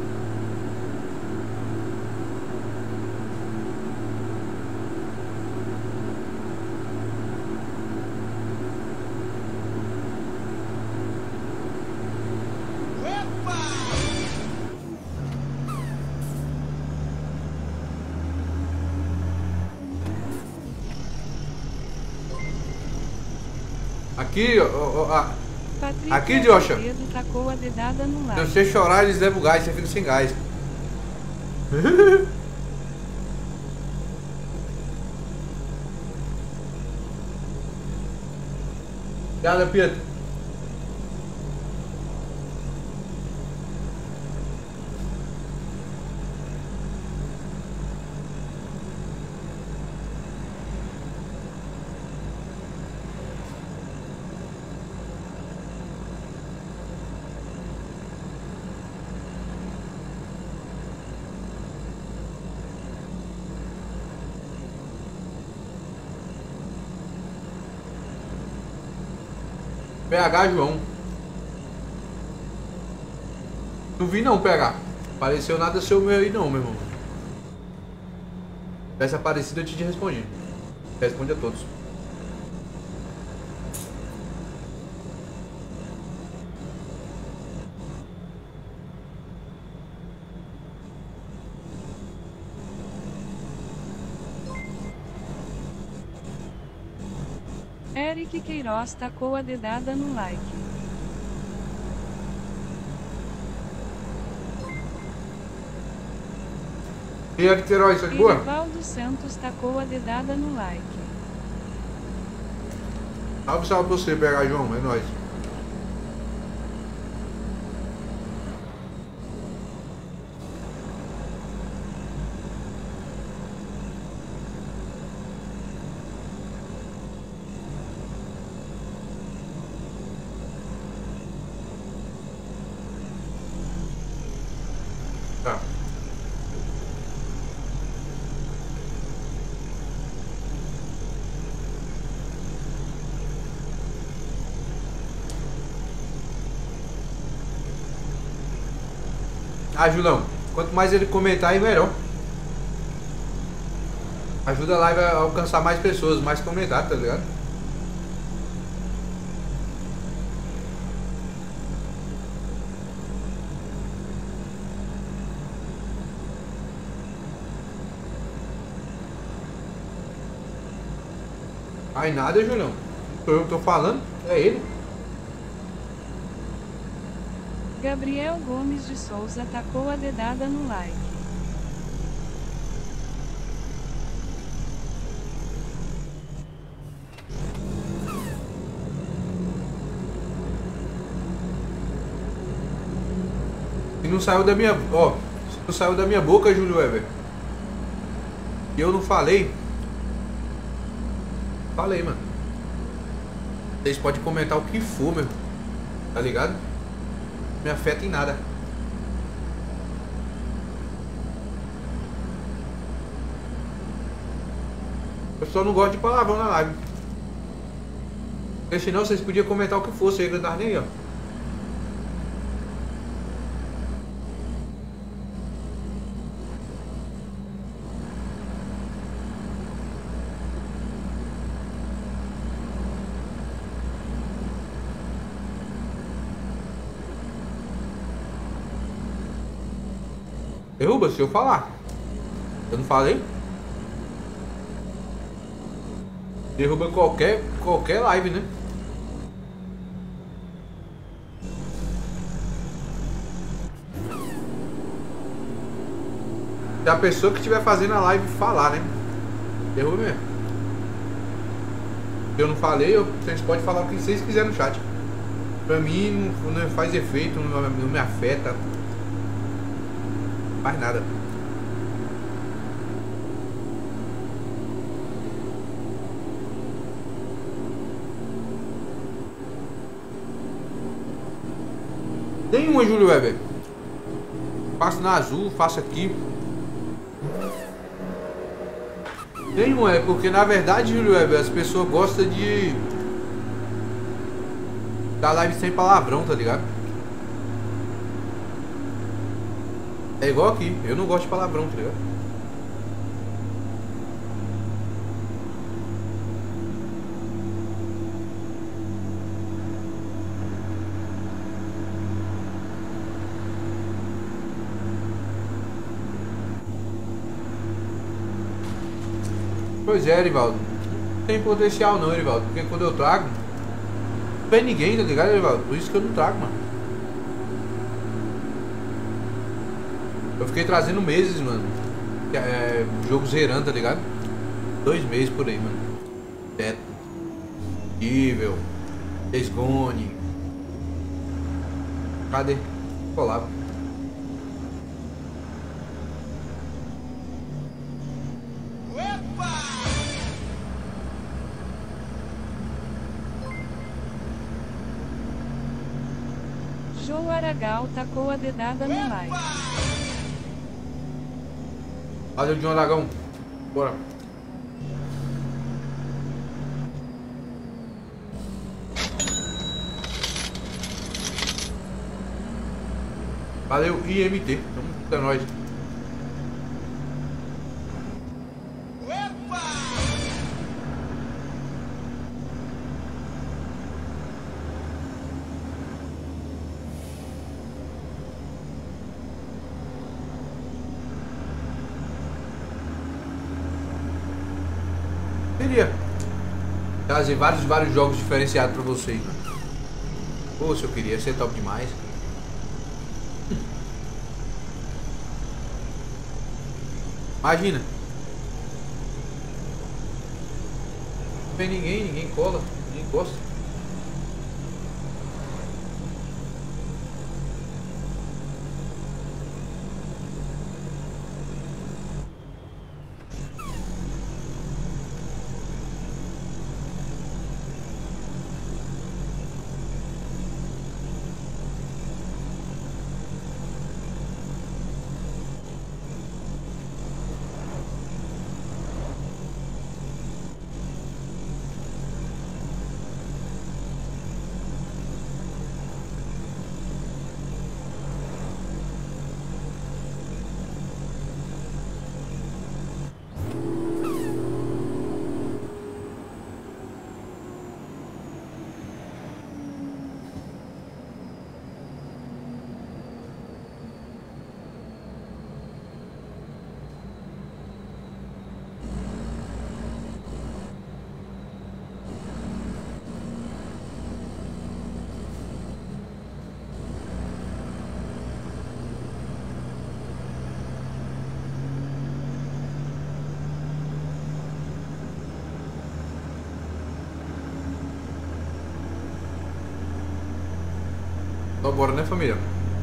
Aqui, ó, ó, ó. Aqui, Joshua. Tacou a dedada no like. Se você chorar, eles levam gás, você fica sem gás. Obrigado, Pietro. P H João. Não vi não, P H. Apareceu nada seu meu aí não, meu irmão. Se tivesse aparecido eu te respondi. Responde a todos. Eric Queiroz tacou a dedada no like. E Eric Queiroz, isso aqui boa? Erivaldo Santos tacou a dedada no like. Salve, salve pra você, P H João, é nóis. Tá. Ah, Julão, quanto mais ele comentar, aí melhor. Ajuda a live a alcançar mais pessoas, mais comentários, tá ligado? Ai nada, Julião. Sou eu que tô falando, é ele. Gabriel Gomes de Souza tacou a dedada no like. Se não saiu da minha, ó, se não saiu da minha boca, Júlio Weber. E eu não falei. Falei, mano. Vocês podem comentar o que for, meu. Tá ligado? Não me afeta em nada. Eu só não gosto de palavrão na live. Porque senão vocês podiam comentar o que fosse aí, não tava nem aí, ó. Derruba se eu falar. Eu não falei? Derruba qualquer, qualquer live, né? Se a pessoa que estiver fazendo a live falar, né? Errou mesmo. Se eu não falei, eu, vocês podem falar o que vocês quiserem no chat. Pra mim não, não faz efeito, não, não me afeta. Não faz nada. Nenhuma, Júlio Weber. Faço na azul, faço aqui. Nenhuma, é porque na verdade, Júlio Weber, as pessoas gostam de da live sem palavrão, tá ligado? É igual aqui, eu não gosto de palavrão, tá ligado? Pois é, Erivaldo. Não tem potencial não, Erivaldo. Porque quando eu trago, não vem ninguém, tá ligado, Erivaldo? Por isso que eu não trago, mano. Eu fiquei trazendo meses, mano. É, jogo zerando, tá ligado? Dois meses por aí, mano. Teto. Evil. Days Gone. Cadê? Colava. João Aragal tacou a dedada no like. Valeu, João Aragão. Bora. Valeu, I M T. Tamo com nós. Queria trazer vários, vários jogos diferenciados pra vocês, mano. Pô, se eu queria, ia ser top demais. Imagina. Não tem ninguém, ninguém cola, ninguém gosta. Então bora, né, família?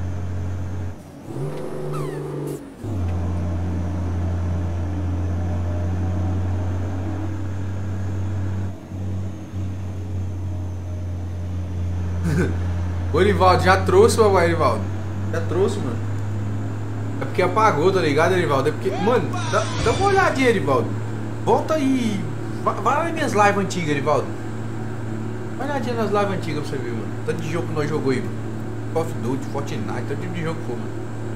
Ô, Erivaldo, já trouxe, papai, Erivaldo. Já trouxe, mano. É porque apagou, tá ligado, Erivaldo? É porque, mano, dá, dá uma olhadinha, Erivaldo. Volta aí. Vai, vai lá nas minhas lives antigas, Erivaldo. Vai uma olhadinha nas lives antigas pra você ver, mano. Tanto de jogo que nós jogamos aí, mano. Call of Duty, Fortnite, todo tipo de jogo que for, mano.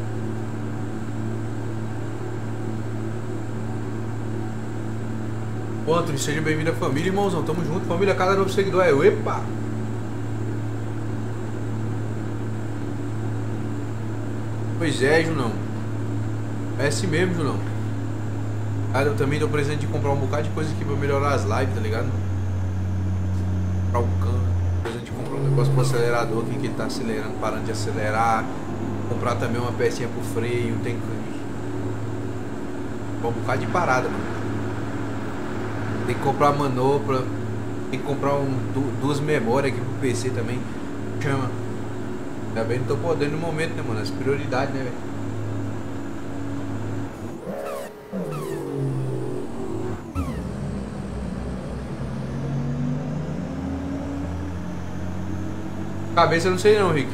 Ô, Anthony, seja bem-vindo à família, irmãozão. Tamo junto, família. Cada novo seguidor é eu. Epa! Pois é, Junão. É assim mesmo, Junão. Cara, eu também tô precisando de comprar um bocado de coisa aqui pra melhorar as lives, tá ligado? Comprar o cano. Precisando de comprar um negócio pro acelerador aqui que ele tá acelerando, parando de acelerar. Comprar também uma pecinha pro freio. Tem que Um bocado de parada, mano. Tem que comprar manopla. Tem que comprar um, duas memórias aqui pro P C também. Chama. Também não tô podendo no momento, né, mano? As prioridades, né, velho? Cabeça eu não sei não, Rick.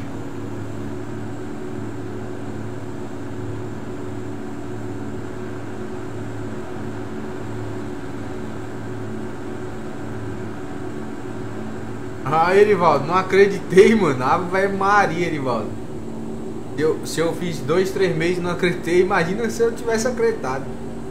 Ah, Erivaldo, não acreditei, mano. Ave Maria, Erivaldo. Se eu, se eu fiz dois, três meses e não acreditei, imagina se eu tivesse acreditado.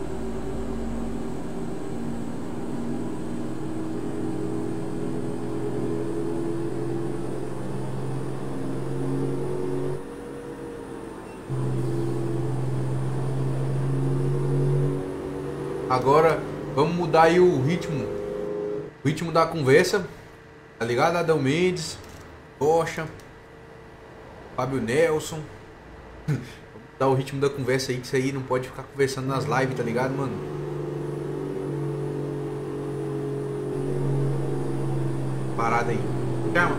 Agora vamos mudar aí o ritmo. O ritmo da conversa. Tá ligado? Adão Mendes, Rocha, Fábio Nelson. Vamos mudar o ritmo da conversa aí, que isso aí não pode ficar conversando nas lives, tá ligado, mano? Parada aí. Calma.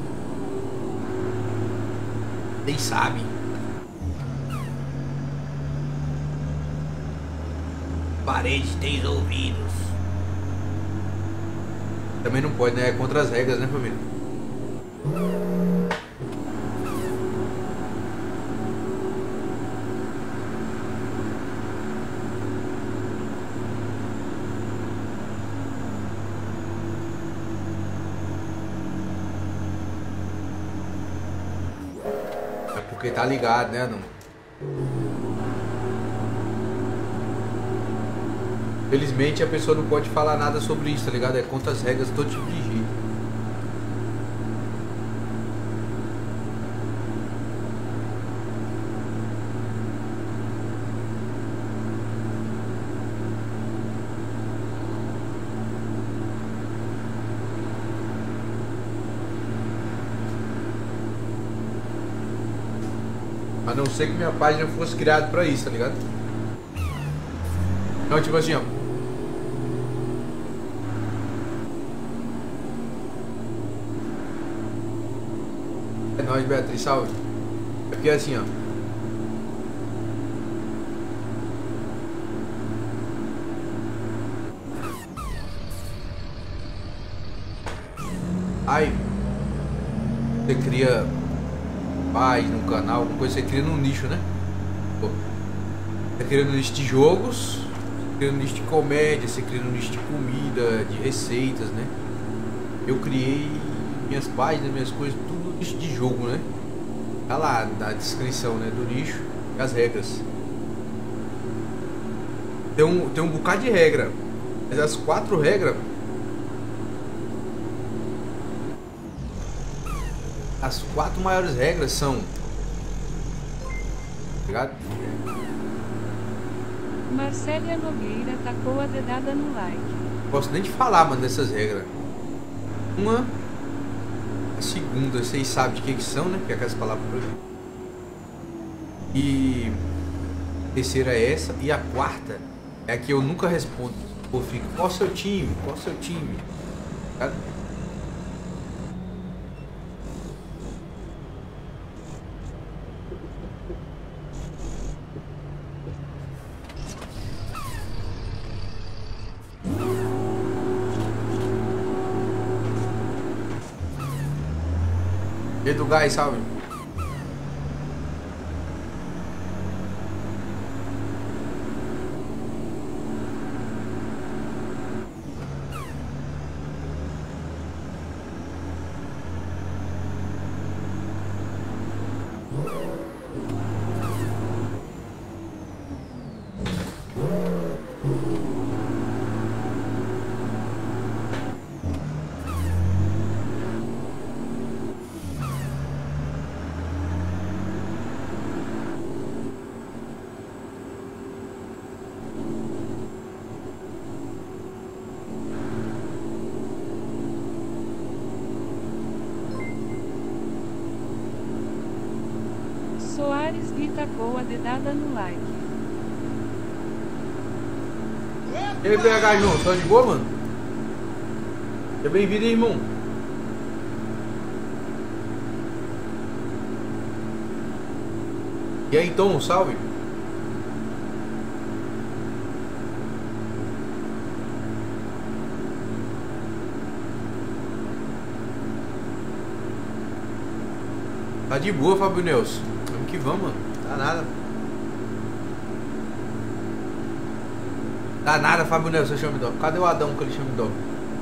Nem sabe. Parede tem ouvidos. Também não pode, né? É contra as regras, né, família? É porque tá ligado, né, não? Felizmente a pessoa não pode falar nada sobre isso, tá ligado? É contra as regras todo tipo de jeito. A não ser que minha página fosse criada pra isso, tá ligado? Então, tipo assim, ó. É nóis, Beatriz, salve. É porque assim, ó. Aí você cria página, um canal, alguma coisa, você cria num nicho, né? Pô, você cria no nicho de jogos, você cria no nicho de comédia, você cria no nicho de comida, de receitas, né? Eu criei minhas páginas, minhas coisas, tudo no nicho de jogo, né? Tá lá na descrição, né, do nicho e as regras. Tem um, tem um bocado de regra, mas as quatro regras, as quatro maiores regras são, ligado? Marcélia Nogueira tacou a dedada no like. Não posso nem te falar, mano, dessas regras. Uma, a segunda, vocês sabem de que que são, né? Que é aquelas palavras por aqui. E a terceira é essa. E a quarta é a que eu nunca respondo. Eu fico, qual o seu time? Qual o seu time? Ligado? Edu Gás, salve. Soares Gui tacou a dedada no like. E aí, P H, João, só de boa, mano? Seja bem-vindo, hein, irmão. E aí, então, salve. Tá de boa, Fábio Nelson. Vamos que vamos, mano. Tá nada. Tá nada, Fábio Nelson, chama de dó. Cadê o Adão que ele chama de dó?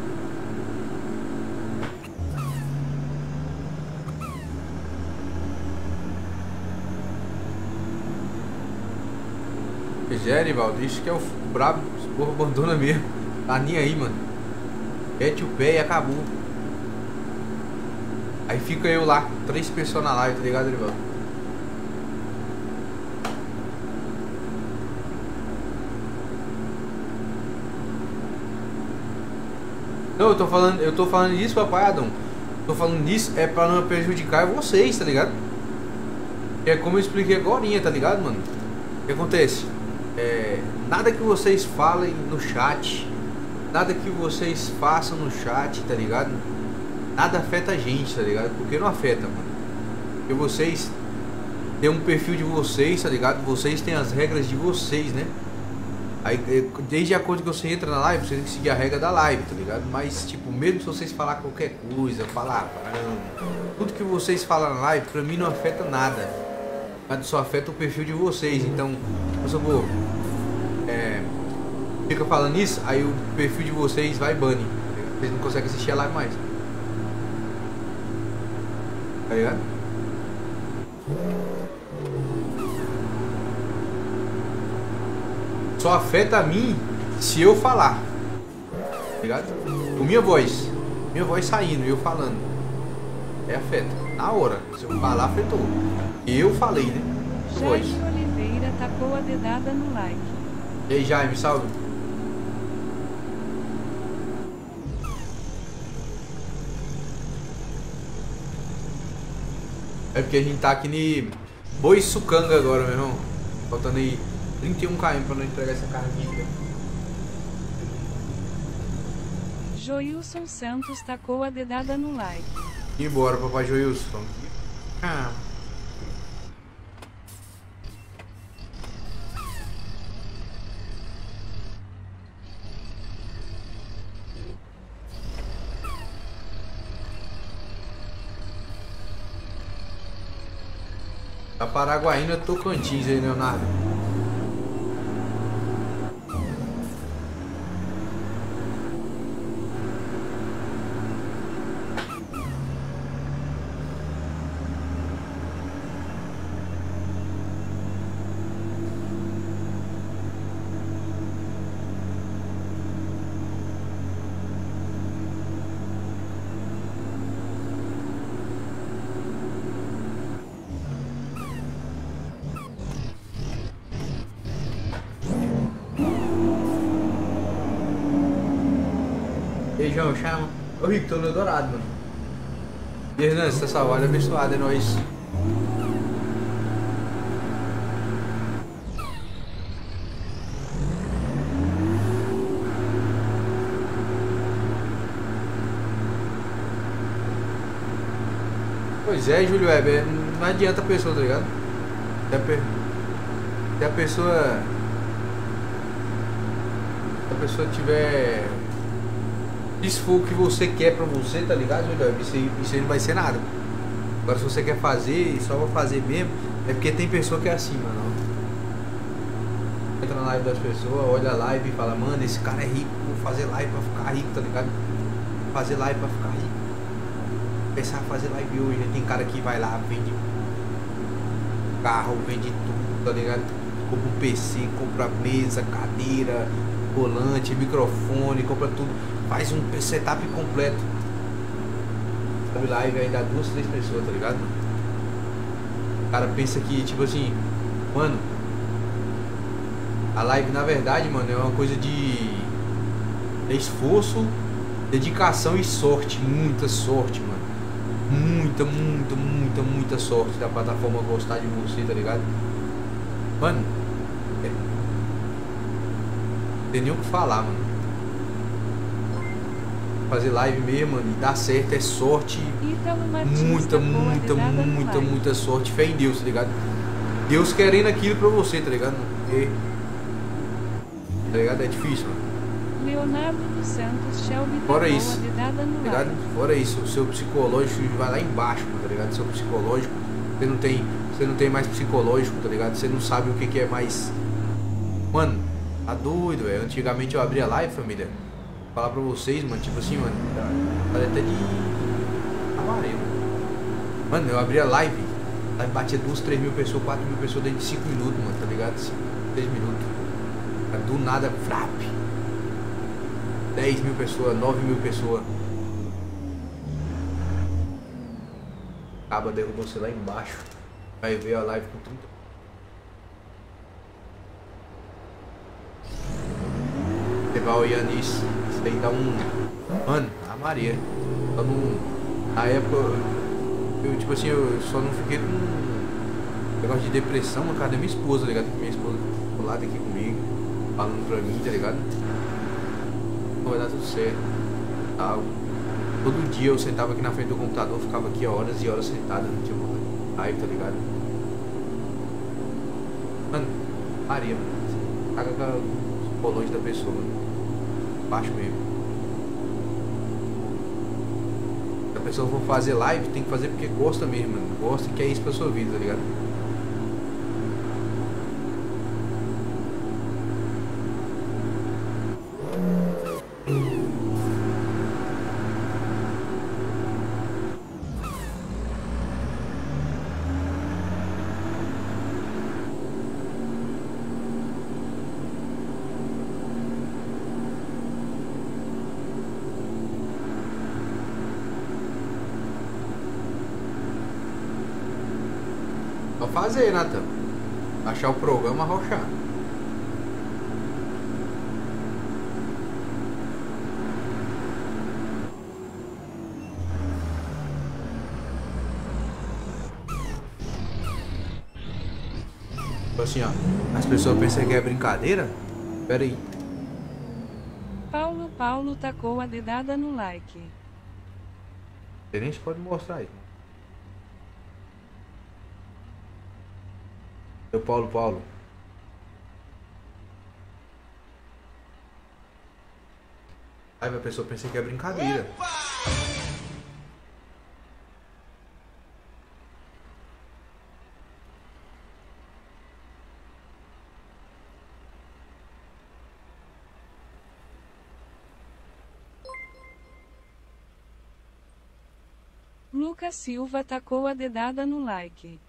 É, Nivaldo, isso que é o brabo. Esse porra abandona mesmo. Tá nem aí, mano. Mete o pé e acabou. Aí fica eu lá, três pessoas na live, tá ligado, Nivaldo? Não, eu tô falando, eu tô falando isso, papai Adão. Tô falando isso é pra não prejudicar vocês, tá ligado? É como eu expliquei agorinha, tá ligado, mano? O que acontece? É, nada que vocês falem no chat, nada que vocês façam no chat, tá ligado? Nada afeta a gente, tá ligado? Porque não afeta, mano. Porque vocês têm um perfil de vocês, tá ligado? Vocês têm as regras de vocês, né? Aí, desde a coisa que você entra na live, você tem que seguir a regra da live, tá ligado? Mas, tipo, mesmo se vocês falar qualquer coisa, palavrão, tudo que vocês falam na live, pra mim não afeta nada. Mas só afeta o perfil de vocês. Então, por favor, é, fica falando isso, aí o perfil de vocês vai banir. Tá, vocês não conseguem assistir a live mais. Tá ligado? Só afeta a mim se eu falar. Tá ligado? Com minha voz. Minha voz saindo e eu falando. É afeta. Na hora. Se eu falar, afetou. Eu falei, né? Voz. Jaime Oliveira tacou a dedada no like. E aí, Jaime, salve. É porque a gente tá aqui em Boiçucanga agora, meu irmão. Faltando aí trinta e um quilômetros pra não entregar essa carninha. Joilson Santos tacou a dedada no like. E embora, papai Joilson. Ah. Da Paraguaína, Tocantins aí, Leonardo. Beijão, chama. Ô Rico, tô no Eldorado, mano. E Hernan, você tá salvado, abençoado, é nóis. Pois é, Júlio Weber, não adianta a pessoa, tá ligado? Se a, pe... Se a pessoa... Se a pessoa tiver... Se for o que você quer pra você, tá ligado, Júlio Weber? Isso aí, isso aí não vai ser nada. Agora se você quer fazer e só vai fazer mesmo, é porque tem pessoa que é assim, mano. Entra na live das pessoas, olha a live e fala, mano, esse cara é rico, vou fazer live pra ficar rico, tá ligado? Fazer live pra ficar rico. Começar a fazer live hoje, né? Tem cara que vai lá, vende carro, vende tudo, tá ligado? Compra um P C, compra mesa, cadeira, volante, microfone, compra tudo. Faz um setup completo. Sabe, live aí dá duas, três pessoas, tá ligado? O cara pensa que, tipo assim, mano, a live na verdade, mano, é uma coisa de esforço, dedicação e sorte. Muita sorte, mano. Muita, muita, muita, muita sorte da plataforma gostar de você, tá ligado? Mano, é... Não tem nem o que falar, mano. Fazer live mesmo, mano, e dar certo é sorte. Muita, muita, muita, muita sorte. Fé em Deus, tá ligado? Deus querendo aquilo pra você, tá ligado? Porque, tá ligado? É difícil, mano. Leonardo dos Santos, Shelby, fora isso, tá ligado? Fora isso, o seu psicológico vai lá embaixo, mano, tá ligado? Seu psicológico, você não tem, você não tem mais psicológico, tá ligado? Você não sabe o que, que é mais. Mano, tá doido, velho. Antigamente eu abria live, família. Vou falar pra vocês, mano, tipo assim, mano, falei até de amarelo. Mano, eu abria live, live batia duas, três mil pessoas, quatro mil pessoas dentro de cinco minutos, mano, tá ligado? Três minutos. Do nada, frap. dez mil pessoas, nove mil pessoas. Acaba derrubou você lá embaixo. Vai ver a live com trinta. Você vai olhando isso. Isso aí dá um. Mano, a Maria. Só não. Na época. Eu, tipo assim, eu só não fiquei com. Negócio de depressão por causa da minha esposa, tá ligado? Minha esposa do lado aqui comigo. Falando pra mim, tá ligado? Vai dar tudo certo. Tal. Todo dia eu sentava aqui na frente do computador, ficava aqui horas e horas sentado, não tinha uma live, tá ligado? Mano, Maria, mano. Caga com o psicológico da pessoa, mano. Baixo mesmo. Se a pessoa for fazer live, tem que fazer porque gosta mesmo, mano. Gosta e quer isso pra sua vida, tá ligado? Só fazer, Natan. Achar o programa, arrochar. Tipo assim, ó. As pessoas pensam que é brincadeira? Pera aí. Paulo Paulo tacou a dedada no like. Você nem pode mostrar aí. Eu, Paulo, Paulo. Aí a pessoa pensa que é brincadeira. Lucas Silva tacou a dedada no like.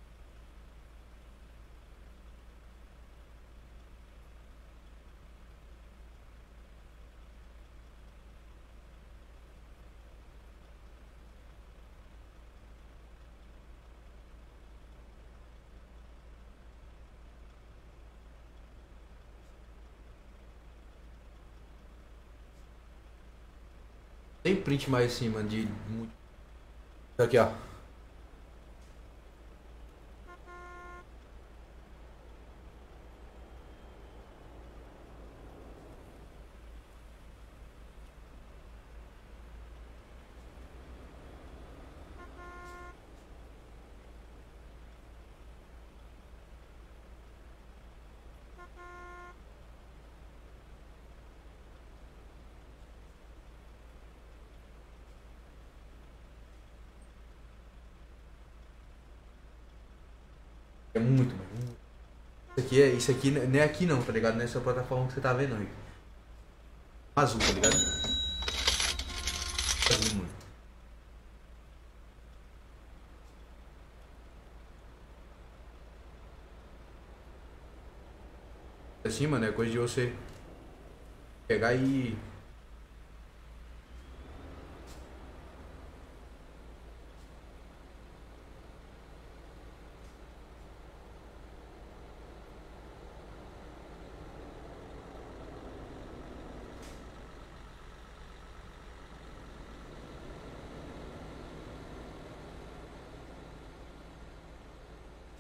Tem print mais assim, mano, de muito. Aqui, ó. É muito, mano. Isso aqui é. Isso aqui não é aqui não, tá ligado? Nessa plataforma que você tá vendo aí. Azul, tá ligado? Azul, mano. Assim, mano, é coisa de você pegar e.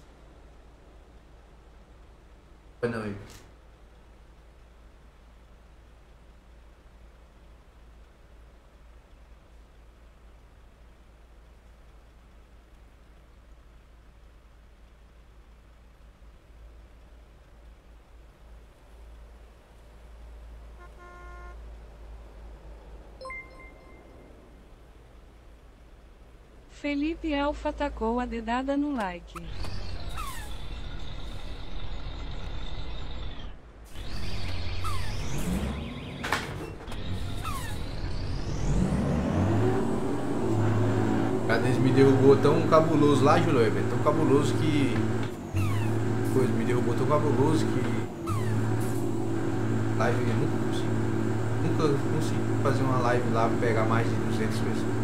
Não, hein? Felipe Alfa tacou a dedada no like. Cadê me derrubou tão cabuloso lá, Julio? É tão cabuloso que... Coisa, me derrubou tão cabuloso que... Live eu nunca consigo. Nunca consigo fazer uma live lá pra pegar mais de duzentas pessoas.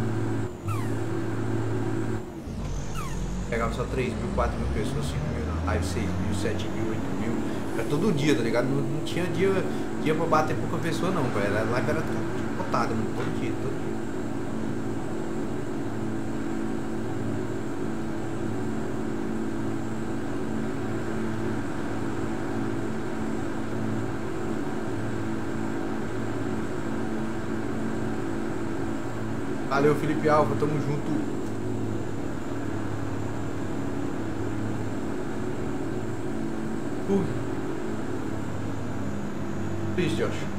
Pegava só três mil, quatro mil pessoas, cinco mil na live, seis mil, sete mil, oito mil. Era todo dia, tá ligado? Não, não tinha dia, dia pra bater pouca pessoa não, velho. A live era botada, mano, todo dia, todo dia. Valeu, Felipe Alfa, tamo junto. Ui. Triste, eu acho.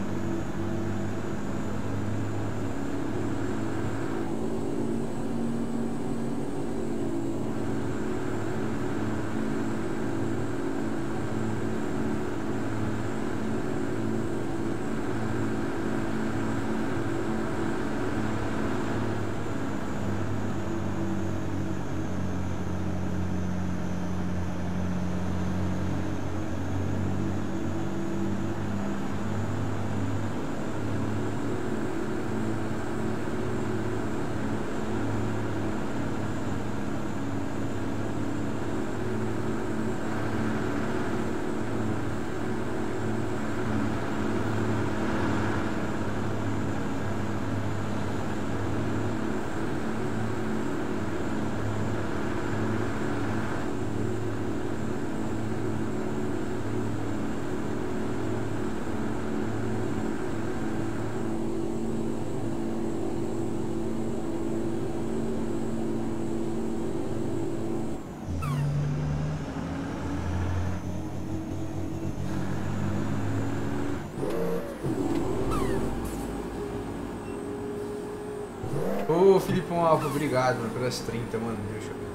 Ô, Filipão Alfa, obrigado, mano, pelas trinta, mano. Deixa eu...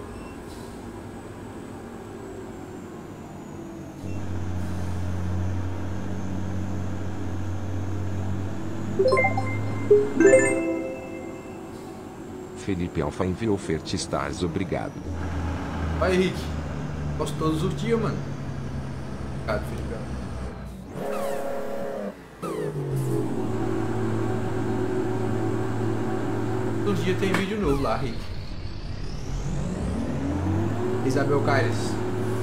Felipe Alfa enviou Fertistars, obrigado. Vai, Henrique. Posso todos os dias, mano. Obrigado, Felipe Alfa. Todo dia tem vídeo novo lá, Rick. Isabel Caires.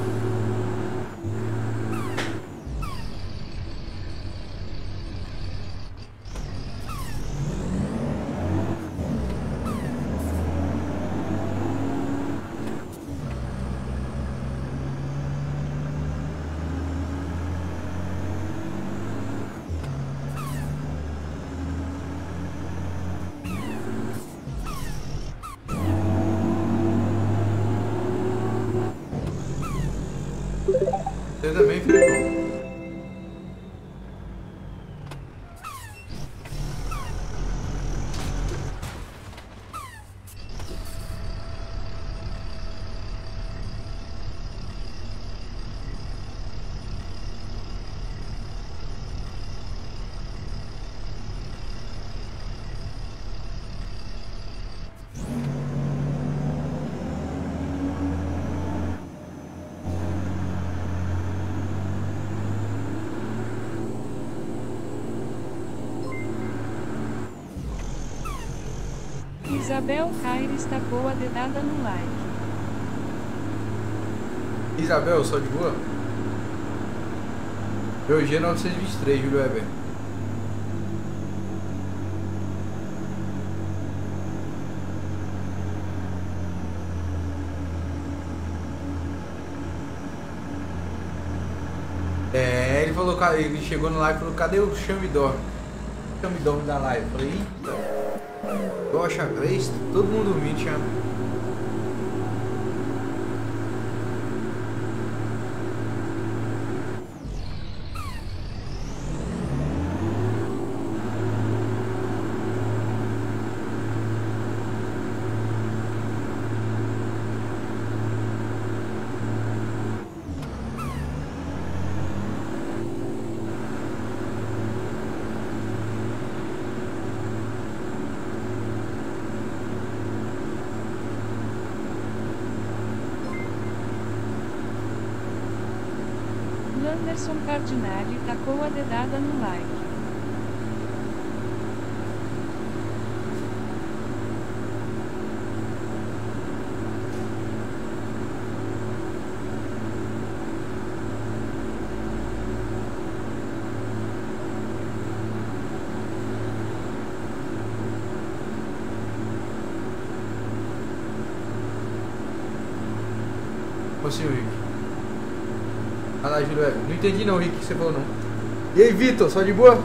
Você também, Filipão. Isabel Caires tacou a dedada no like. Isabel, só de boa? Meu G novecentos e vinte e três, Júlio Weber. É, ele falou, ele chegou no live e falou, cadê o Chame Dorme? Chame Dorme da live. Eu falei, eita. Poxa, Grace, todo mundo dormindo, chama. Anderson Cardinale tacou a dedada no like. Ô senhor Rick. Ah lá, Júlio, não entendi não, Rick, o que você falou não. E aí, Vitor, só de boa?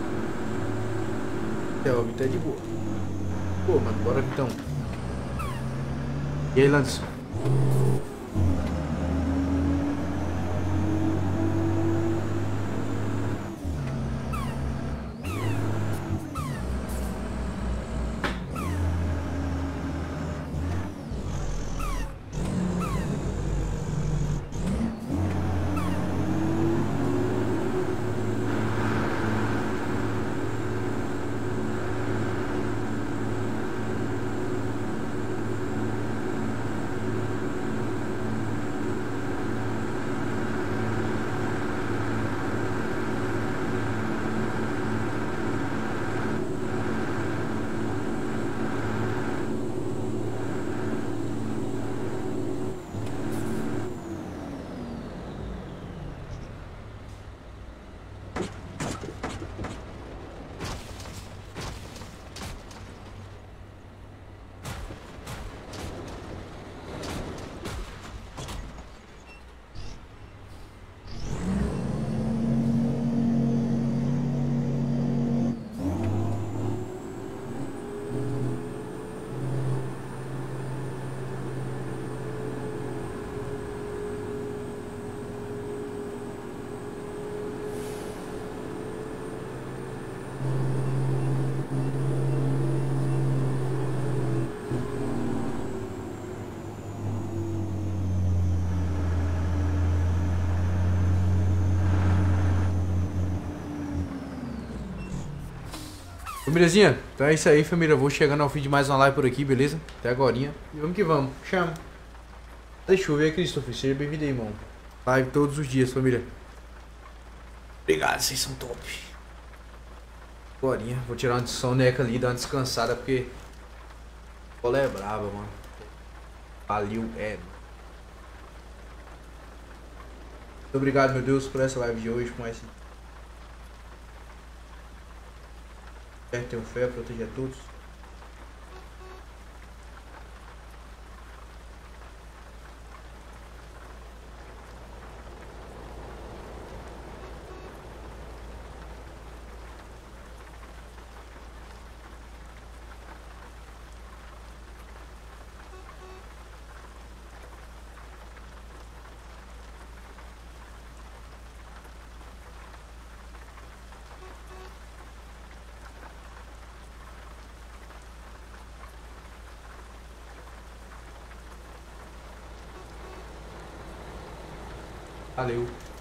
É, o Vitor é de boa. Pô, mano, bora então. E aí, Landerson? Famíliazinha, então é isso aí, família. Eu vou chegando ao fim de mais uma live por aqui, beleza? Até agorinha. E vamos que vamos. Chama. Deixa eu ver, Christopher. Seja bem-vindo aí, irmão. Live todos os dias, família. Obrigado, vocês são top. Agorinha. Vou tirar uma soneca ali, dar uma descansada, porque... a bola é brava, mano. Valeu, é. Muito obrigado, meu Deus, por essa live de hoje, com esse... tenho fé, proteger a todos. Valeu.